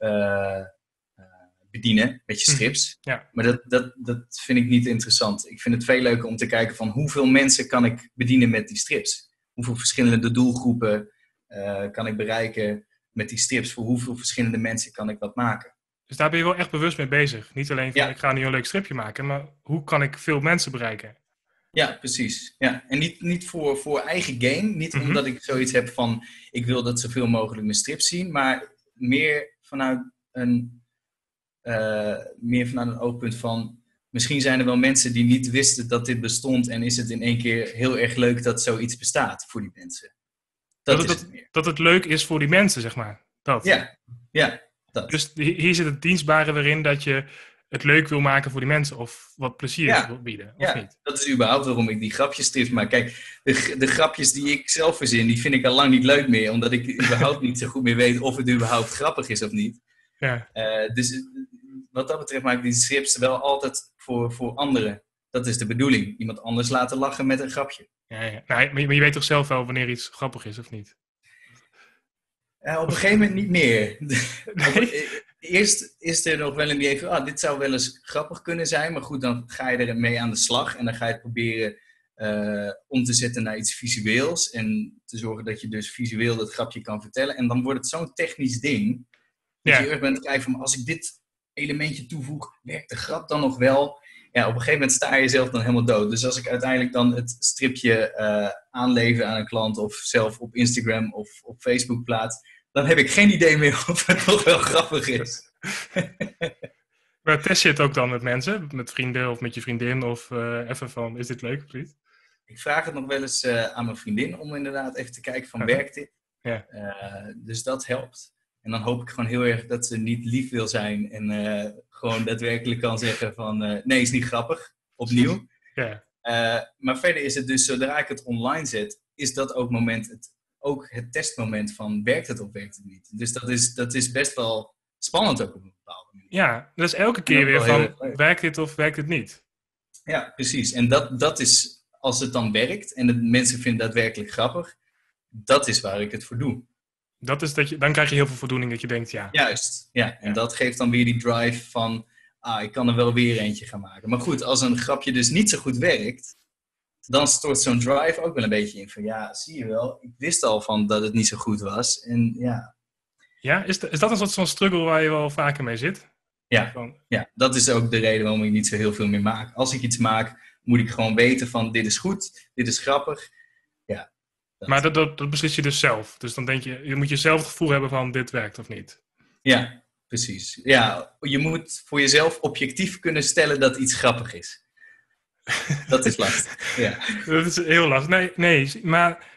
bedienen met je strips. Ja. Maar dat vind ik niet interessant. Ik vind het veel leuker om te kijken van hoeveel mensen kan ik bedienen met die strips. Hoeveel verschillende doelgroepen kan ik bereiken met die strips. Voor hoeveel verschillende mensen kan ik wat maken. Dus daar ben je wel echt bewust mee bezig. Niet alleen van, ik ga nu een leuk stripje maken, maar hoe kan ik veel mensen bereiken? Ja, precies. Ja. En niet voor eigen gain. Niet omdat ik zoiets heb van, ik wil dat zoveel mogelijk mijn strips zien. Maar meer vanuit een oogpunt van, misschien zijn er wel mensen die niet wisten dat dit bestond. En is het in één keer heel erg leuk dat zoiets bestaat voor die mensen. Dat het leuk is voor die mensen, zeg maar. Dat. Ja, dat. Dus hier zit het dienstbare weer in dat je het leuk wil maken voor die mensen. Of wat plezier wil bieden, of niet? Dat is überhaupt waarom ik die grapjes strips maak. Kijk, de grapjes die ik zelf verzin, die vind ik al lang niet leuk meer. Omdat ik überhaupt niet zo goed meer weet of het überhaupt grappig is of niet. Ja. Dus wat dat betreft maak ik die strips wel altijd voor anderen. Dat is de bedoeling. Iemand anders laten lachen met een grapje. Ja. Nou, maar je weet toch zelf wel wanneer iets grappig is of niet? Op een gegeven moment niet meer. Eerst is er nog wel een idee van, dit zou wel eens grappig kunnen zijn. Maar goed, dan ga je ermee aan de slag. En dan ga je het proberen om te zetten naar iets visueels. En te zorgen dat je dus visueel dat grapje kan vertellen. En dan wordt het zo'n technisch ding. Dat je erg bent te kijken van, als ik dit elementje toevoeg, werkt de grap dan nog wel? Ja, op een gegeven moment sta je jezelf dan helemaal dood. Dus als ik uiteindelijk dan het stripje aanlever aan een klant of zelf op Instagram of op Facebook plaats, dan heb ik geen idee meer of het nog wel grappig is. Maar test je het ook dan met mensen? Met vrienden of met je vriendin? Of even van, is dit leuk of niet? Ik vraag het nog wel eens aan mijn vriendin om inderdaad even te kijken van, werkt dit? Ja. Dus dat helpt. En dan hoop ik gewoon heel erg dat ze niet lief wil zijn en gewoon daadwerkelijk kan zeggen van, nee, is niet grappig. Opnieuw. Ja. Maar verder is het dus, zodra ik het online zet, is dat ook ook het testmoment van, werkt het of werkt het niet? Dus dat is best wel spannend ook op een bepaalde manier. Ja, dat is elke keer weer van, werkt dit of werkt het niet? Ja, precies. En dat is, als het dan werkt en de mensen vinden het daadwerkelijk grappig, dat is waar ik het voor doe. Dat is dan krijg je heel veel voldoening dat je denkt, ja. Juist, ja. En dat geeft dan weer die drive van, ik kan er wel weer eentje gaan maken. Maar goed, als een grapje dus niet zo goed werkt, dan stort zo'n drive ook wel een beetje in van, ja, zie je wel, ik wist al van dat het niet zo goed was. En ja. Ja, is dat een soort van struggle waar je wel vaker mee zit? Ja, dat is ook de reden waarom ik niet zo heel veel meer maak. Als ik iets maak, moet ik gewoon weten van, dit is goed, dit is grappig. Ja. Maar dat beslis je dus zelf. Dus dan denk je moet je zelf het gevoel hebben van dit werkt of niet. Ja, precies. Ja, je moet voor jezelf objectief kunnen stellen dat iets grappig is. Dat is lastig, ja. Dat is heel lastig. Nee, maar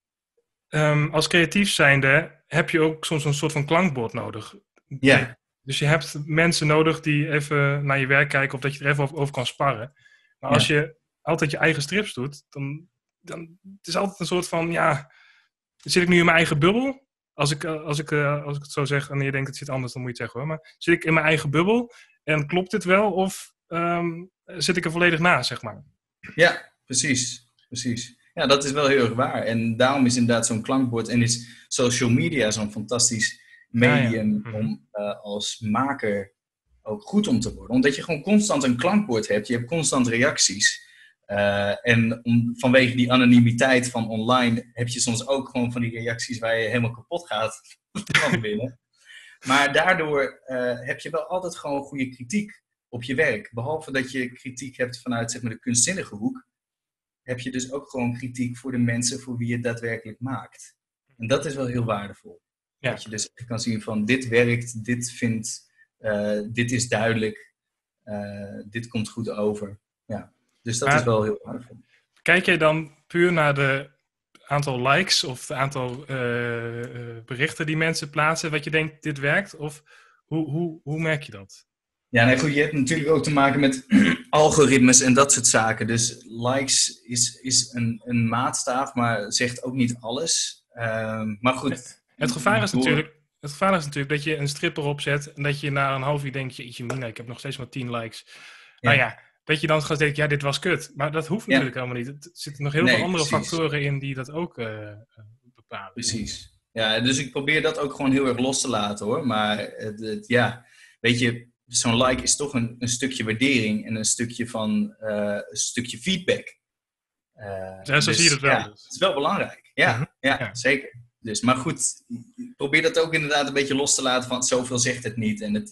als creatief zijnde heb je ook soms een soort van klankbord nodig. Ja. Dus je hebt mensen nodig die even naar je werk kijken of dat je er even over kan sparren. Maar als je altijd je eigen strips doet, dan het is altijd een soort van, zit ik nu in mijn eigen bubbel? Als ik het zo zeg en je denkt het zit anders, dan moet je het zeggen hoor. Maar zit ik in mijn eigen bubbel en klopt dit wel of zit ik er volledig na, zeg maar? Ja, precies. Ja, dat is wel heel erg waar. En daarom is inderdaad zo'n klankbord en is social media zo'n fantastisch medium om als maker ook goed om te worden. Omdat je gewoon constant een klankbord hebt. Je hebt constant reacties. En vanwege die anonimiteit van online heb je soms ook gewoon van die reacties waar je helemaal kapot gaat van binnen. Maar daardoor heb je wel altijd gewoon goede kritiek op je werk. Behalve dat je kritiek hebt vanuit zeg maar, de kunstzinnige hoek, heb je dus ook gewoon kritiek voor de mensen voor wie je het daadwerkelijk maakt. En dat is wel heel waardevol. Ja. Dat je dus echt kan zien van dit werkt, dit is duidelijk, dit komt goed over. Ja. Dus dat is wel heel waardevol. Kijk jij dan puur naar de aantal likes of het aantal berichten die mensen plaatsen, wat je denkt dit werkt? Of hoe merk je dat? Ja, nee, goed, je hebt natuurlijk ook te maken met algoritmes en dat soort zaken. Dus likes is een maatstaaf, maar zegt ook niet alles. Maar goed. Het gevaar is natuurlijk dat je een strip erop zet en dat je na een half uur denkt, jeetje mina, ik heb nog steeds maar 10 likes. Ja. Nou ja, dat je dan gaat denken, dit was kut. Maar dat hoeft natuurlijk helemaal niet. Er zitten nog heel veel andere factoren in die dat ook bepalen. Precies. Ja, dus ik probeer dat ook gewoon heel erg los te laten hoor. Maar weet je, zo'n like is toch een stukje waardering en een stukje feedback. Zo zie je het wel. Ja, het is wel belangrijk. Ja, zeker. Dus, maar goed, probeer dat ook inderdaad een beetje los te laten van zoveel zegt het niet. En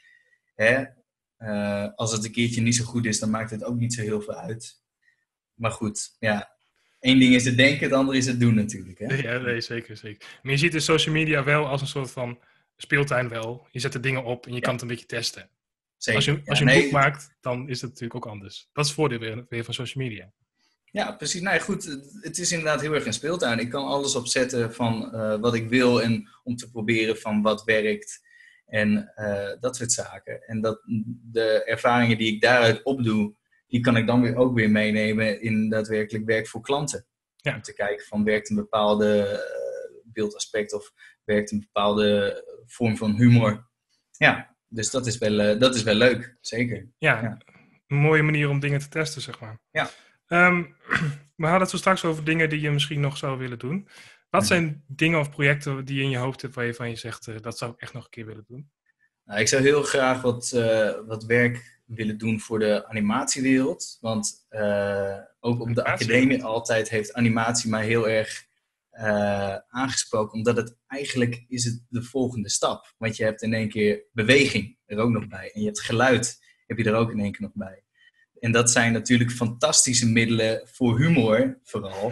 als het een keertje niet zo goed is, dan maakt het ook niet zo heel veel uit. Maar goed, ja. Eén ding is het denken, het andere is het doen natuurlijk. Hè? Ja, nee, zeker. Maar je ziet de social media wel als een soort van speeltuin wel. Je zet de dingen op en je kan het een beetje testen. Zeker. Als je een boek maakt, dan is het natuurlijk ook anders. Dat is het voordeel weer van social media. Ja, precies. Nou ja, goed, het is inderdaad heel erg een speeltuin. Ik kan alles opzetten van wat ik wil en om te proberen van wat werkt en dat soort zaken. En de ervaringen die ik daaruit opdoe, die kan ik dan ook weer meenemen in daadwerkelijk werk voor klanten. Ja. Om te kijken van werkt een bepaalde beeldaspect of werkt een bepaalde vorm van humor. Ja, dus dat is wel leuk, zeker. Ja, een mooie manier om dingen te testen, zeg maar. Ja. We hadden het zo straks over dingen die je misschien nog zou willen doen. Wat zijn dingen of projecten die je in je hoofd hebt waarvan je zegt, dat zou ik echt nog een keer willen doen? Nou, ik zou heel graag wat werk willen doen voor de animatiewereld. Want ook op de academie altijd heeft animatie mij heel erg aangesproken. Omdat het eigenlijk is het de volgende stap. Want je hebt in één keer beweging er ook nog bij. En je hebt geluid heb je er ook in één keer nog bij. En dat zijn natuurlijk fantastische middelen voor humor, vooral,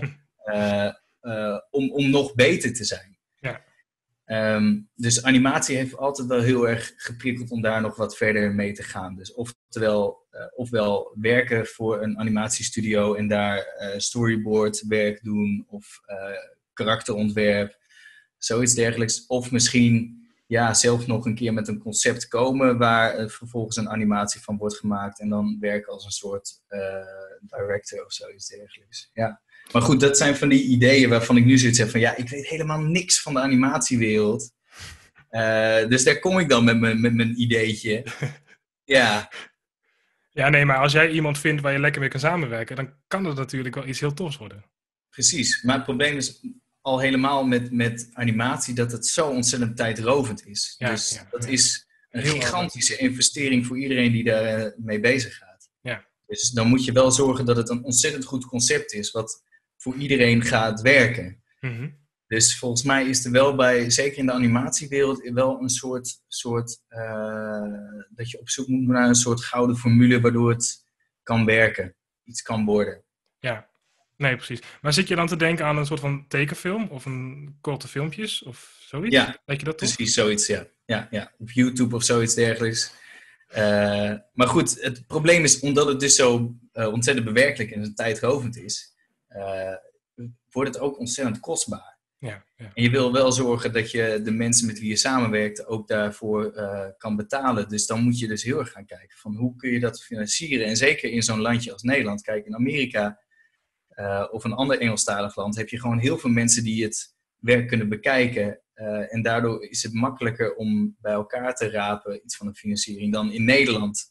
om nog beter te zijn. Ja. Dus animatie heeft altijd wel heel erg geprikkeld om daar nog wat verder mee te gaan. Dus ofwel werken voor een animatiestudio en daar storyboard werk doen of karakterontwerp, zoiets dergelijks. Of misschien zelf nog een keer met een concept komen waar vervolgens een animatie van wordt gemaakt en dan werken als een soort director of zoiets dergelijks. Ja. Maar goed, dat zijn van die ideeën waarvan ik nu zoiets heb van ik weet helemaal niks van de animatiewereld. Dus daar kom ik dan met mijn ideetje. Ja. Ja, nee, maar als jij iemand vindt waar je lekker mee kan samenwerken, dan kan dat natuurlijk wel iets heel tofs worden. Precies, maar het probleem is al helemaal met animatie dat het zo ontzettend tijdrovend is. Dat is een gigantische investering voor iedereen die daar mee bezig gaat. Ja. Dus dan moet je wel zorgen dat het een ontzettend goed concept is wat voor iedereen gaat werken. Mm-hmm. Dus volgens mij is er wel zeker in de animatiewereld, wel een soort dat je op zoek moet naar een soort gouden formule waardoor het kan werken, iets kan worden. Ja. Nee, precies. Maar zit je dan te denken aan een soort van tekenfilm of een korte filmpjes of zoiets? Ja, Weet je dat toch? precies zoiets, ja. Ja. Op YouTube of zoiets dergelijks. Maar goed, het probleem is, omdat het dus zo ontzettend bewerkelijk en tijdrovend is, wordt het ook ontzettend kostbaar. Ja. En je wil wel zorgen dat je de mensen met wie je samenwerkt ook daarvoor kan betalen. Dus dan moet je dus heel erg gaan kijken van hoe kun je dat financieren. En zeker in zo'n landje als Nederland. Kijk, in Amerika of een ander Engelstalig land heb je gewoon heel veel mensen die het werk kunnen bekijken. En daardoor is het makkelijker om bij elkaar te rapen iets van een financiering dan in Nederland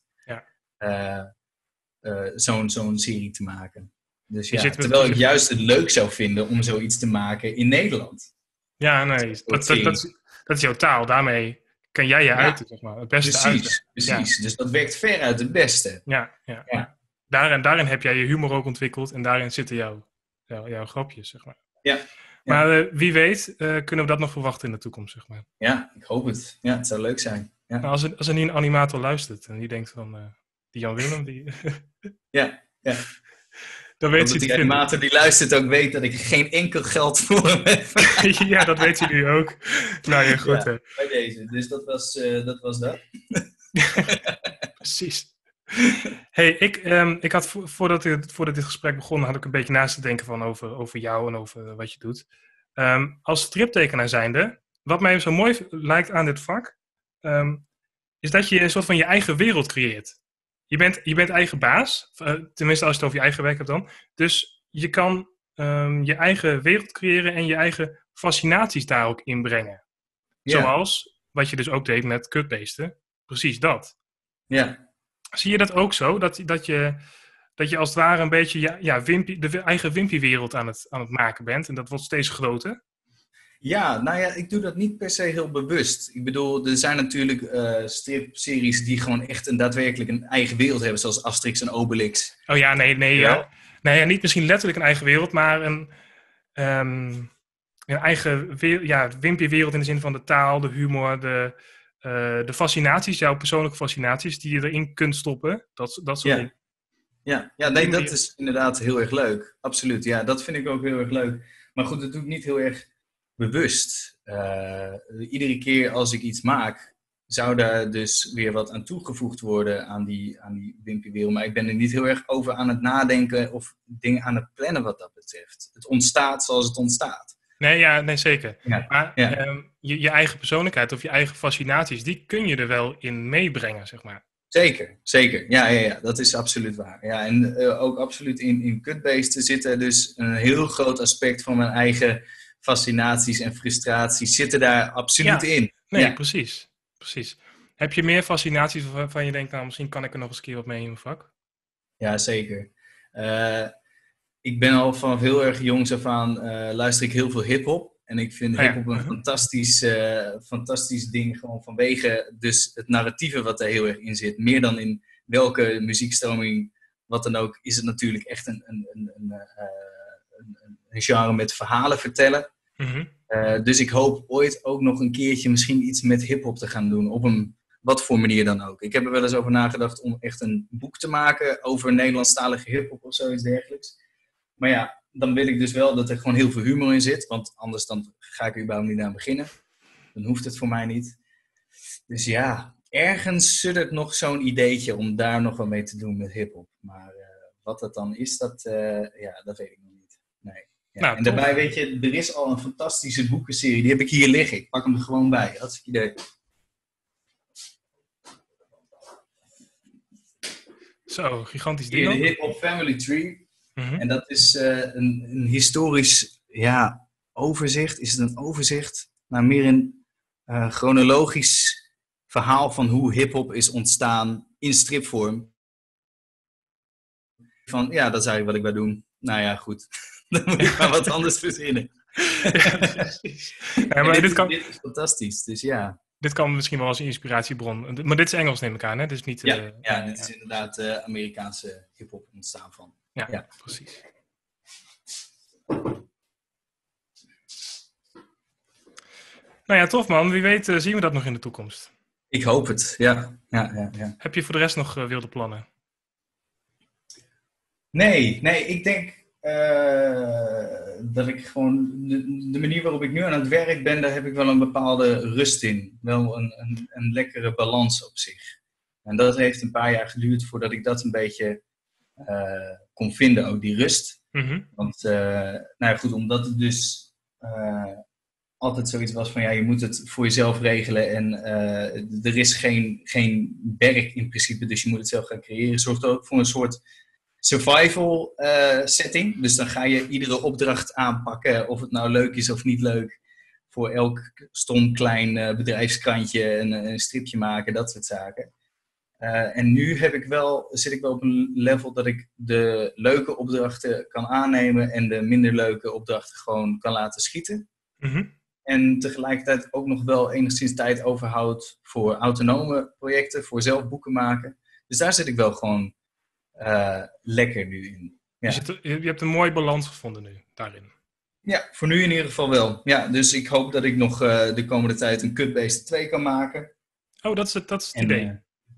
zo'n serie te maken. Dus ja, terwijl ik juist het leuk zou vinden om zoiets te maken in Nederland. Ja, nee, dat is jouw taal. Daarmee kan jij je uiten, zeg maar. Het beste uiten. Precies. Ja. Dus dat werkt veruit het beste. Ja. Daarin heb jij je humor ook ontwikkeld en daarin zitten jouw grapjes, zeg maar. Ja. Maar wie weet, kunnen we dat nog verwachten in de toekomst, zeg maar. Ja, ik hoop het. Ja, het zou leuk zijn. Ja. Nou, als er nu een animator luistert en die denkt van, die Jan Willem, die... ja. Dan weet ze die animator die luistert ook weet dat ik geen enkel geld voor hem heb. Ja, dat weet hij nu ook. Nou ja, goed. Ja, bij deze. Dus dat was dat. Precies. Hey, ik had voordat dit gesprek begon, had ik een beetje naast te denken van over jou en over wat je doet. Als striptekenaar zijnde, wat mij zo mooi lijkt aan dit vak, is dat je een soort van je eigen wereld creëert. Je bent eigen baas, tenminste als je het over je eigen werk hebt dan. Dus je kan je eigen wereld creëren en je eigen fascinaties daar ook inbrengen. Ja. Zoals wat je dus ook deed met kutbeesten. Precies dat. Ja. Zie je dat ook zo? Dat je als het ware een beetje de eigen Wimpy-wereld aan het maken bent. En dat wordt steeds groter. Ja, nou ja, ik doe dat niet per se heel bewust. Ik bedoel, er zijn natuurlijk stripseries die gewoon echt daadwerkelijk een eigen wereld hebben. Zoals Asterix en Obelix. Oh ja, nee. Ja? Nee, niet misschien letterlijk een eigen wereld, maar een eigen Wimpy-wereld in de zin van de taal, de humor, de fascinaties, jouw persoonlijke fascinaties die je erin kunt stoppen. Dat soort dingen. Ja, nee, dat is inderdaad heel erg leuk. Absoluut, ja, dat vind ik ook heel erg leuk. Maar goed, dat doe ik niet heel erg bewust. Iedere keer als ik iets maak, zou daar dus weer wat aan toegevoegd worden aan die Wimpy-wereld. Maar ik ben er niet heel erg over aan het nadenken of dingen aan het plannen wat dat betreft. Het ontstaat zoals het ontstaat. Nee, zeker. Ja, maar je eigen persoonlijkheid of je eigen fascinaties, die kun je er wel in meebrengen, zeg maar. Zeker. Ja, dat is absoluut waar. Ja, en ook absoluut in kutbeesten zit er dus een heel groot aspect van mijn eigen fascinaties en frustraties zitten daar absoluut in. Nee, ja. Precies. Heb je meer fascinaties waarvan je denkt, nou, misschien kan ik er nog eens een keer wat mee in mijn vak? Ja, zeker. Ik ben al vanaf heel erg jongs af aan luister ik heel veel hiphop. En ik vind hiphop een fantastisch ding, gewoon vanwege dus het narratieve wat er heel erg in zit. Meer dan in welke muziekstroming, wat dan ook, is het natuurlijk echt een genre met verhalen vertellen. Mm-hmm. Dus ik hoop ooit ook nog een keertje misschien iets met hiphop te gaan doen. Op een wat voor manier dan ook. Ik heb er wel eens over nagedacht om echt een boek te maken over Nederlandstalige hiphop of zoiets dergelijks. Maar ja, dan wil ik dus wel dat er gewoon heel veel humor in zit. Want anders dan ga ik er überhaupt niet aan beginnen. Dan hoeft het voor mij niet. Dus ja, ergens suddert nog zo'n ideetje om daar nog wat mee te doen met hiphop. Maar wat dat dan is, dat weet ik nog niet. Nee. Ja. Nou, en daarbij weet je, er is al een fantastische boekenserie. Die heb ik hier liggen. Ik pak hem er gewoon bij. Hartstikke idee. Zo, gigantisch ding. De Hip-Hop Family Tree. Mm-hmm. En dat is een historisch overzicht. Is het een overzicht? Nou, meer een chronologisch verhaal van hoe hip-hop is ontstaan in stripvorm. Van, ja, dat is eigenlijk wat ik wil doen. Nou ja, goed. Dan moet ik maar wat anders verzinnen. Ja, precies. Ja, maar dit is fantastisch, dus ja. Dit kan misschien wel als een inspiratiebron. Maar dit is Engels, neem ik aan, hè? Dit is niet, dit is inderdaad Amerikaanse hip-hop ontstaan van. Ja, precies. Nou ja, tof man. Wie weet zien we dat nog in de toekomst. Ik hoop het, ja. Heb je voor de rest nog wilde plannen? Nee, ik denk dat ik gewoon de manier waarop ik nu aan het werk ben, daar heb ik wel een bepaalde rust in. Wel een lekkere balans op zich. En dat heeft een paar jaar geduurd voordat ik dat een beetje kon vinden, ook die rust. Mm-hmm. Want, nou ja, goed, omdat het dus altijd zoiets was van, ja, je moet het voor jezelf regelen en er is geen werk in principe, dus je moet het zelf gaan creëren. Zorgt ook voor een soort survival setting. Dus dan ga je iedere opdracht aanpakken, of het nou leuk is of niet leuk. Voor elk stom klein bedrijfskrantje een stripje maken, dat soort zaken. En nu zit ik wel op een level dat ik de leuke opdrachten kan aannemen en de minder leuke opdrachten gewoon kan laten schieten. Mm-hmm. En tegelijkertijd ook nog wel enigszins tijd overhoudt voor autonome projecten, voor zelf boeken maken. Dus daar zit ik wel gewoon lekker nu in. Ja. Je hebt een mooie balans gevonden nu, daarin. Ja, voor nu in ieder geval wel. Ja, dus ik hoop dat ik nog de komende tijd een Cut-Based 2 kan maken. Oh, dat is het idee.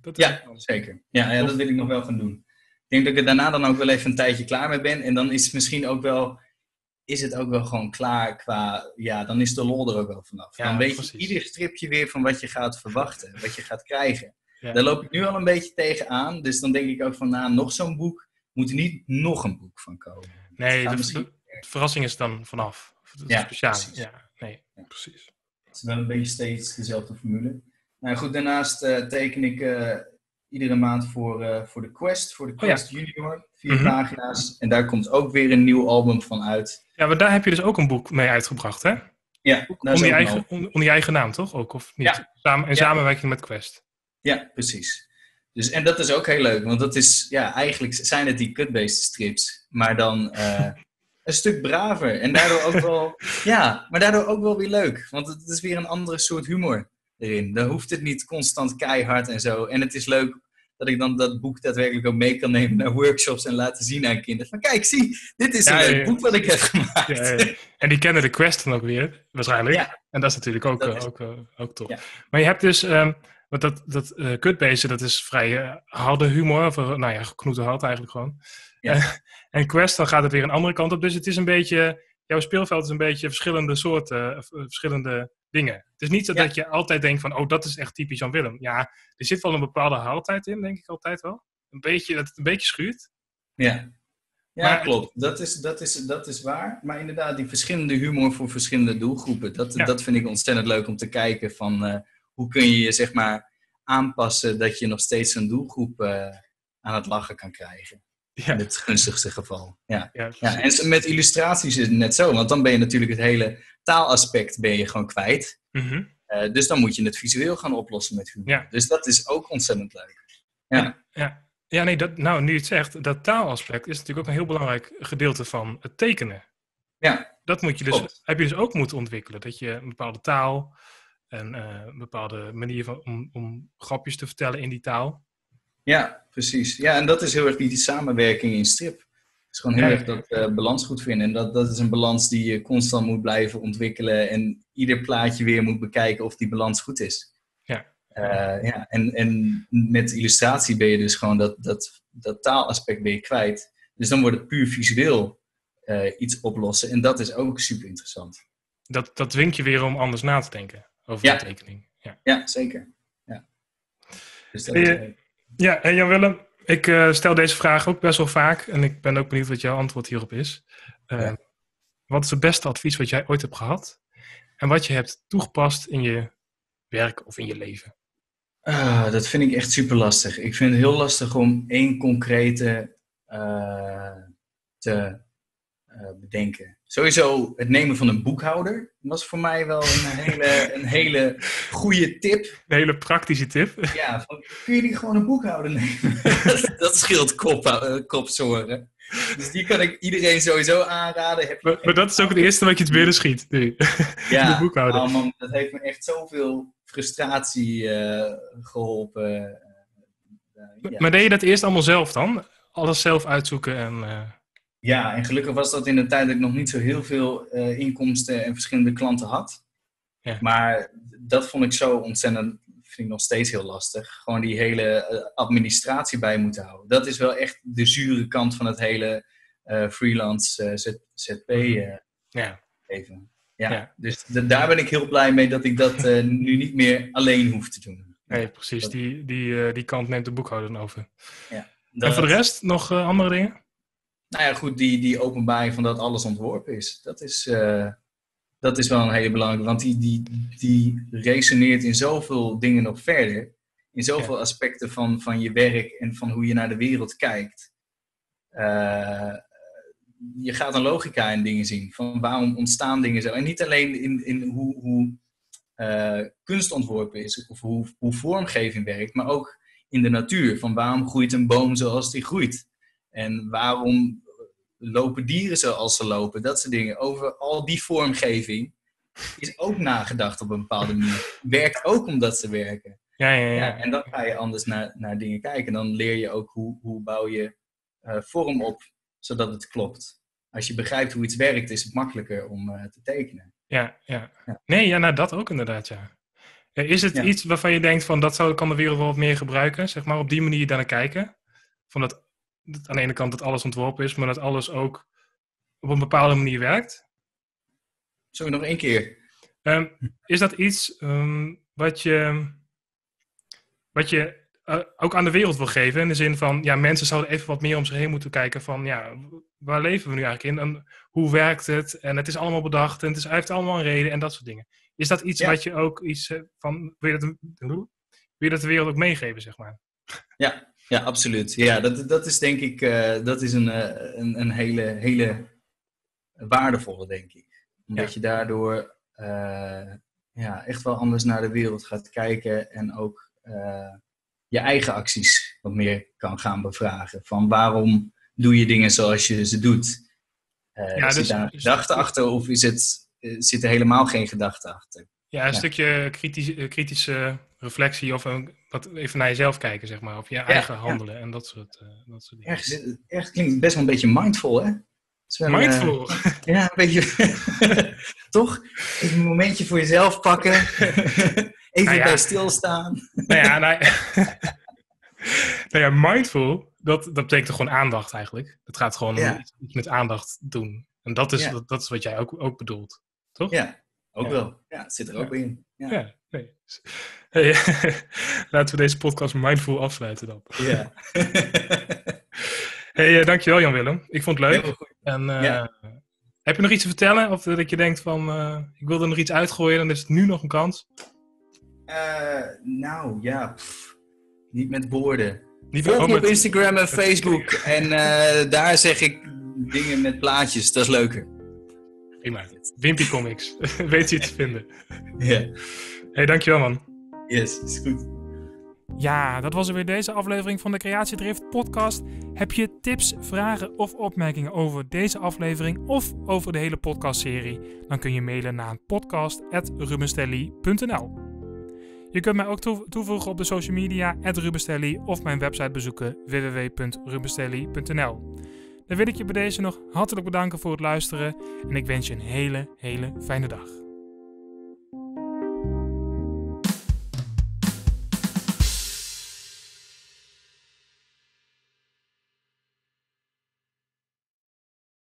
Zeker. Ja, dat wil ik nog wel gaan doen. Ik denk dat ik er daarna dan ook wel even een tijdje klaar mee ben. En dan is het misschien ook wel... is het ook wel gewoon klaar qua... Ja, dan is de lol er ook wel vanaf. Ja, dan weet precies. je ieder stripje weer van wat je gaat verwachten. Wat je gaat krijgen. Ja. Daar loop ik nu al een beetje tegenaan. Dus dan denk ik ook van, nog zo'n boek... moet er niet nog een boek van komen. Nee, de verrassing is dan vanaf. Het speciale. Ja, nee, precies. Het is wel een beetje steeds dezelfde formule. Nou goed, daarnaast teken ik iedere maand voor de Quest. Voor de Quest Junior. 4 pagina's. En daar komt ook weer een nieuw album van uit. Ja, maar daar heb je dus ook een boek mee uitgebracht, hè? Ja. Onder je eigen naam, toch? Ook, of niet? Ja. In samenwerking met Quest. Ja, precies. Dus, en dat is ook heel leuk. Want dat is, eigenlijk zijn het die cut-based strips. Maar dan een stuk braver. En daardoor ook wel... maar daardoor ook wel weer leuk. Want het is weer een andere soort humor erin. Dan hoeft het niet constant keihard en zo. En het is leuk dat ik dan dat boek daadwerkelijk ook mee kan nemen naar workshops en laten zien aan kinderen. Van kijk, zie, dit is een leuk boek wat ik heb gemaakt. Ja. En die kennen de Quest dan ook weer, waarschijnlijk. Ja. En dat is natuurlijk ook tof. Ja. Maar je hebt dus... want dat Cut-based, dat is vrij harde humor. Of, knoeterhard eigenlijk gewoon. Ja. En Quest, dan gaat het weer een andere kant op. Dus het is een beetje... Jouw speelveld is een beetje verschillende soorten, verschillende dingen. Het is niet zo dat je altijd denkt van... dat is echt typisch Jan Willem. Ja, er zit wel een bepaalde hardheid in, denk ik altijd wel. Dat het een beetje schuurt. Ja, maar, klopt. Dat is waar. Maar inderdaad, die verschillende humor voor verschillende doelgroepen. Dat vind ik ontzettend leuk om te kijken van... hoe kun je je, zeg maar, aanpassen dat je nog steeds een doelgroep aan het lachen kan krijgen. Ja. In het gunstigste geval. Ja. En met illustraties is het net zo. Want dan ben je natuurlijk het hele taalaspect gewoon kwijt. Mm-hmm. Dus dan moet je het visueel gaan oplossen met humor. Ja. Dus dat is ook ontzettend leuk. Ja, nee, nu je het zegt, dat taalaspect is natuurlijk ook een heel belangrijk gedeelte van het tekenen. Ja. Dat heb je dus ook moeten ontwikkelen. Dat je een bepaalde taal en een bepaalde manier om grapjes te vertellen in die taal. Ja, precies. Ja, en dat is heel erg die samenwerking in strip. Het is gewoon heel erg dat balans goed vinden. En dat is een balans die je constant moet blijven ontwikkelen. En ieder plaatje weer moet bekijken of die balans goed is. Ja. En met illustratie ben je dus gewoon dat taalaspect ben je kwijt. Dus dan wordt het puur visueel iets oplossen. En dat is ook super interessant. Dat dwingt je weer om anders na te denken over de tekening. Ja, zeker. Ja. Dus dat en Jan Willem, ik stel deze vraag ook best wel vaak. En ik ben ook benieuwd wat jouw antwoord hierop is. Wat is het beste advies wat jij ooit hebt gehad? En wat je hebt toegepast in je werk of in je leven? Dat vind ik echt super lastig. Ik vind het heel lastig om één concrete te bedenken. Sowieso het nemen van een boekhouder was voor mij wel een hele goede tip. Een hele praktische tip. Ja, kun je niet gewoon een boekhouder nemen? Dat scheelt kopzorgen. Dus die kan ik iedereen sowieso aanraden. Maar dat is ook het eerste wat je het binnen schiet. Nee. Ja, de boekhouder. Oh man, dat heeft me echt zoveel frustratie geholpen. Maar deed je dat eerst allemaal zelf dan? Alles zelf uitzoeken en... Ja, en gelukkig was dat in de tijd dat ik nog niet zo heel veel inkomsten en verschillende klanten had. Ja. Maar dat vond ik zo ontzettend, vind ik nog steeds heel lastig. Gewoon die hele administratie bij moeten houden. Dat is wel echt de zure kant van het hele freelance ZP geven. Ja. Dus daar ben ik heel blij mee dat ik dat nu niet meer alleen hoef te doen. Nee, precies. Die kant neemt de boekhouder dan over. Ja, en voor de rest nog andere dingen? Nou ja, goed, die openbaring van dat alles ontworpen is. Dat is wel een hele belangrijke, want die resoneert in zoveel dingen nog verder. In zoveel aspecten van je werk en van hoe je naar de wereld kijkt. Je gaat een logica in dingen zien. Van waarom ontstaan dingen zo. En niet alleen in hoe kunst ontworpen is. Of hoe vormgeving werkt. Maar ook in de natuur. Van waarom groeit een boom zoals die groeit. En waarom lopen dieren zoals ze lopen. Dat soort dingen. Over al die vormgeving is ook nagedacht op een bepaalde manier. Werkt ook omdat ze werken. Ja, en dan ga je anders naar dingen kijken. En dan leer je ook hoe bouw je vorm op, zodat het klopt. Als je begrijpt hoe iets werkt, is het makkelijker om te tekenen. Ja. Nee, nou dat ook inderdaad, ja. Is het iets waarvan je denkt van dat kan de wereld wel wat meer gebruiken? Zeg maar op die manier daar naar kijken? Van dat aan de ene kant dat alles ontworpen is, maar dat alles ook op een bepaalde manier werkt? Sorry, nog 1 keer. Is dat iets wat je ook aan de wereld wil geven? In de zin van, mensen zouden even wat meer om zich heen moeten kijken van, waar leven we nu eigenlijk in? En hoe werkt het? En het is allemaal bedacht en het heeft allemaal een reden en dat soort dingen. Is dat iets wat je ook iets van, wil je dat de wereld ook meegeven, zeg maar? Ja, absoluut. Ja, dat is denk ik, dat is een hele waardevolle, denk ik. Omdat je daardoor echt wel anders naar de wereld gaat kijken en ook je eigen acties wat meer kan gaan bevragen. Van waarom doe je dingen zoals je ze doet? Zit daar een gedachte achter of zit er helemaal geen gedachte achter? Ja, een stukje kritische reflectie of even naar jezelf kijken, zeg maar. Of je eigen handelen en dat soort dingen. Ergens klinkt best wel een beetje mindful, hè? Wel, mindful? Ja, een beetje. Toch? Even een momentje voor jezelf pakken. Even bij stilstaan. Mindful, dat betekent gewoon aandacht eigenlijk. Het gaat gewoon iets met aandacht doen. En dat is wat jij ook bedoelt, toch? Ja, ook wel. Ja, het zit er ook in. Ja. Hey, laten we deze podcast mindful afsluiten dan. Ja. Hey, dankjewel Jan-Willem. Ik vond het leuk. En heb je nog iets te vertellen? Of dat je denkt van, ik wil er nog iets uitgooien, dan is het nu nog een kans. Niet met woorden. Volg me op Instagram en Facebook. En daar zeg ik dingen met plaatjes. Dat is leuker. Prima. Wimpy Comics. Weet je te vinden. Ja. Hey, dankjewel man. Yes, is goed. Ja, dat was er weer deze aflevering van de Creatiedrift podcast. Heb je tips, vragen of opmerkingen over deze aflevering of over de hele podcastserie? Dan kun je mailen naar podcast@rubenstelly.nl. Je kunt mij ook toevoegen op de social media @rubenstelly of mijn website bezoeken www.rubenstelly.nl. Dan wil ik je bij deze nog hartelijk bedanken voor het luisteren en ik wens je een hele fijne dag.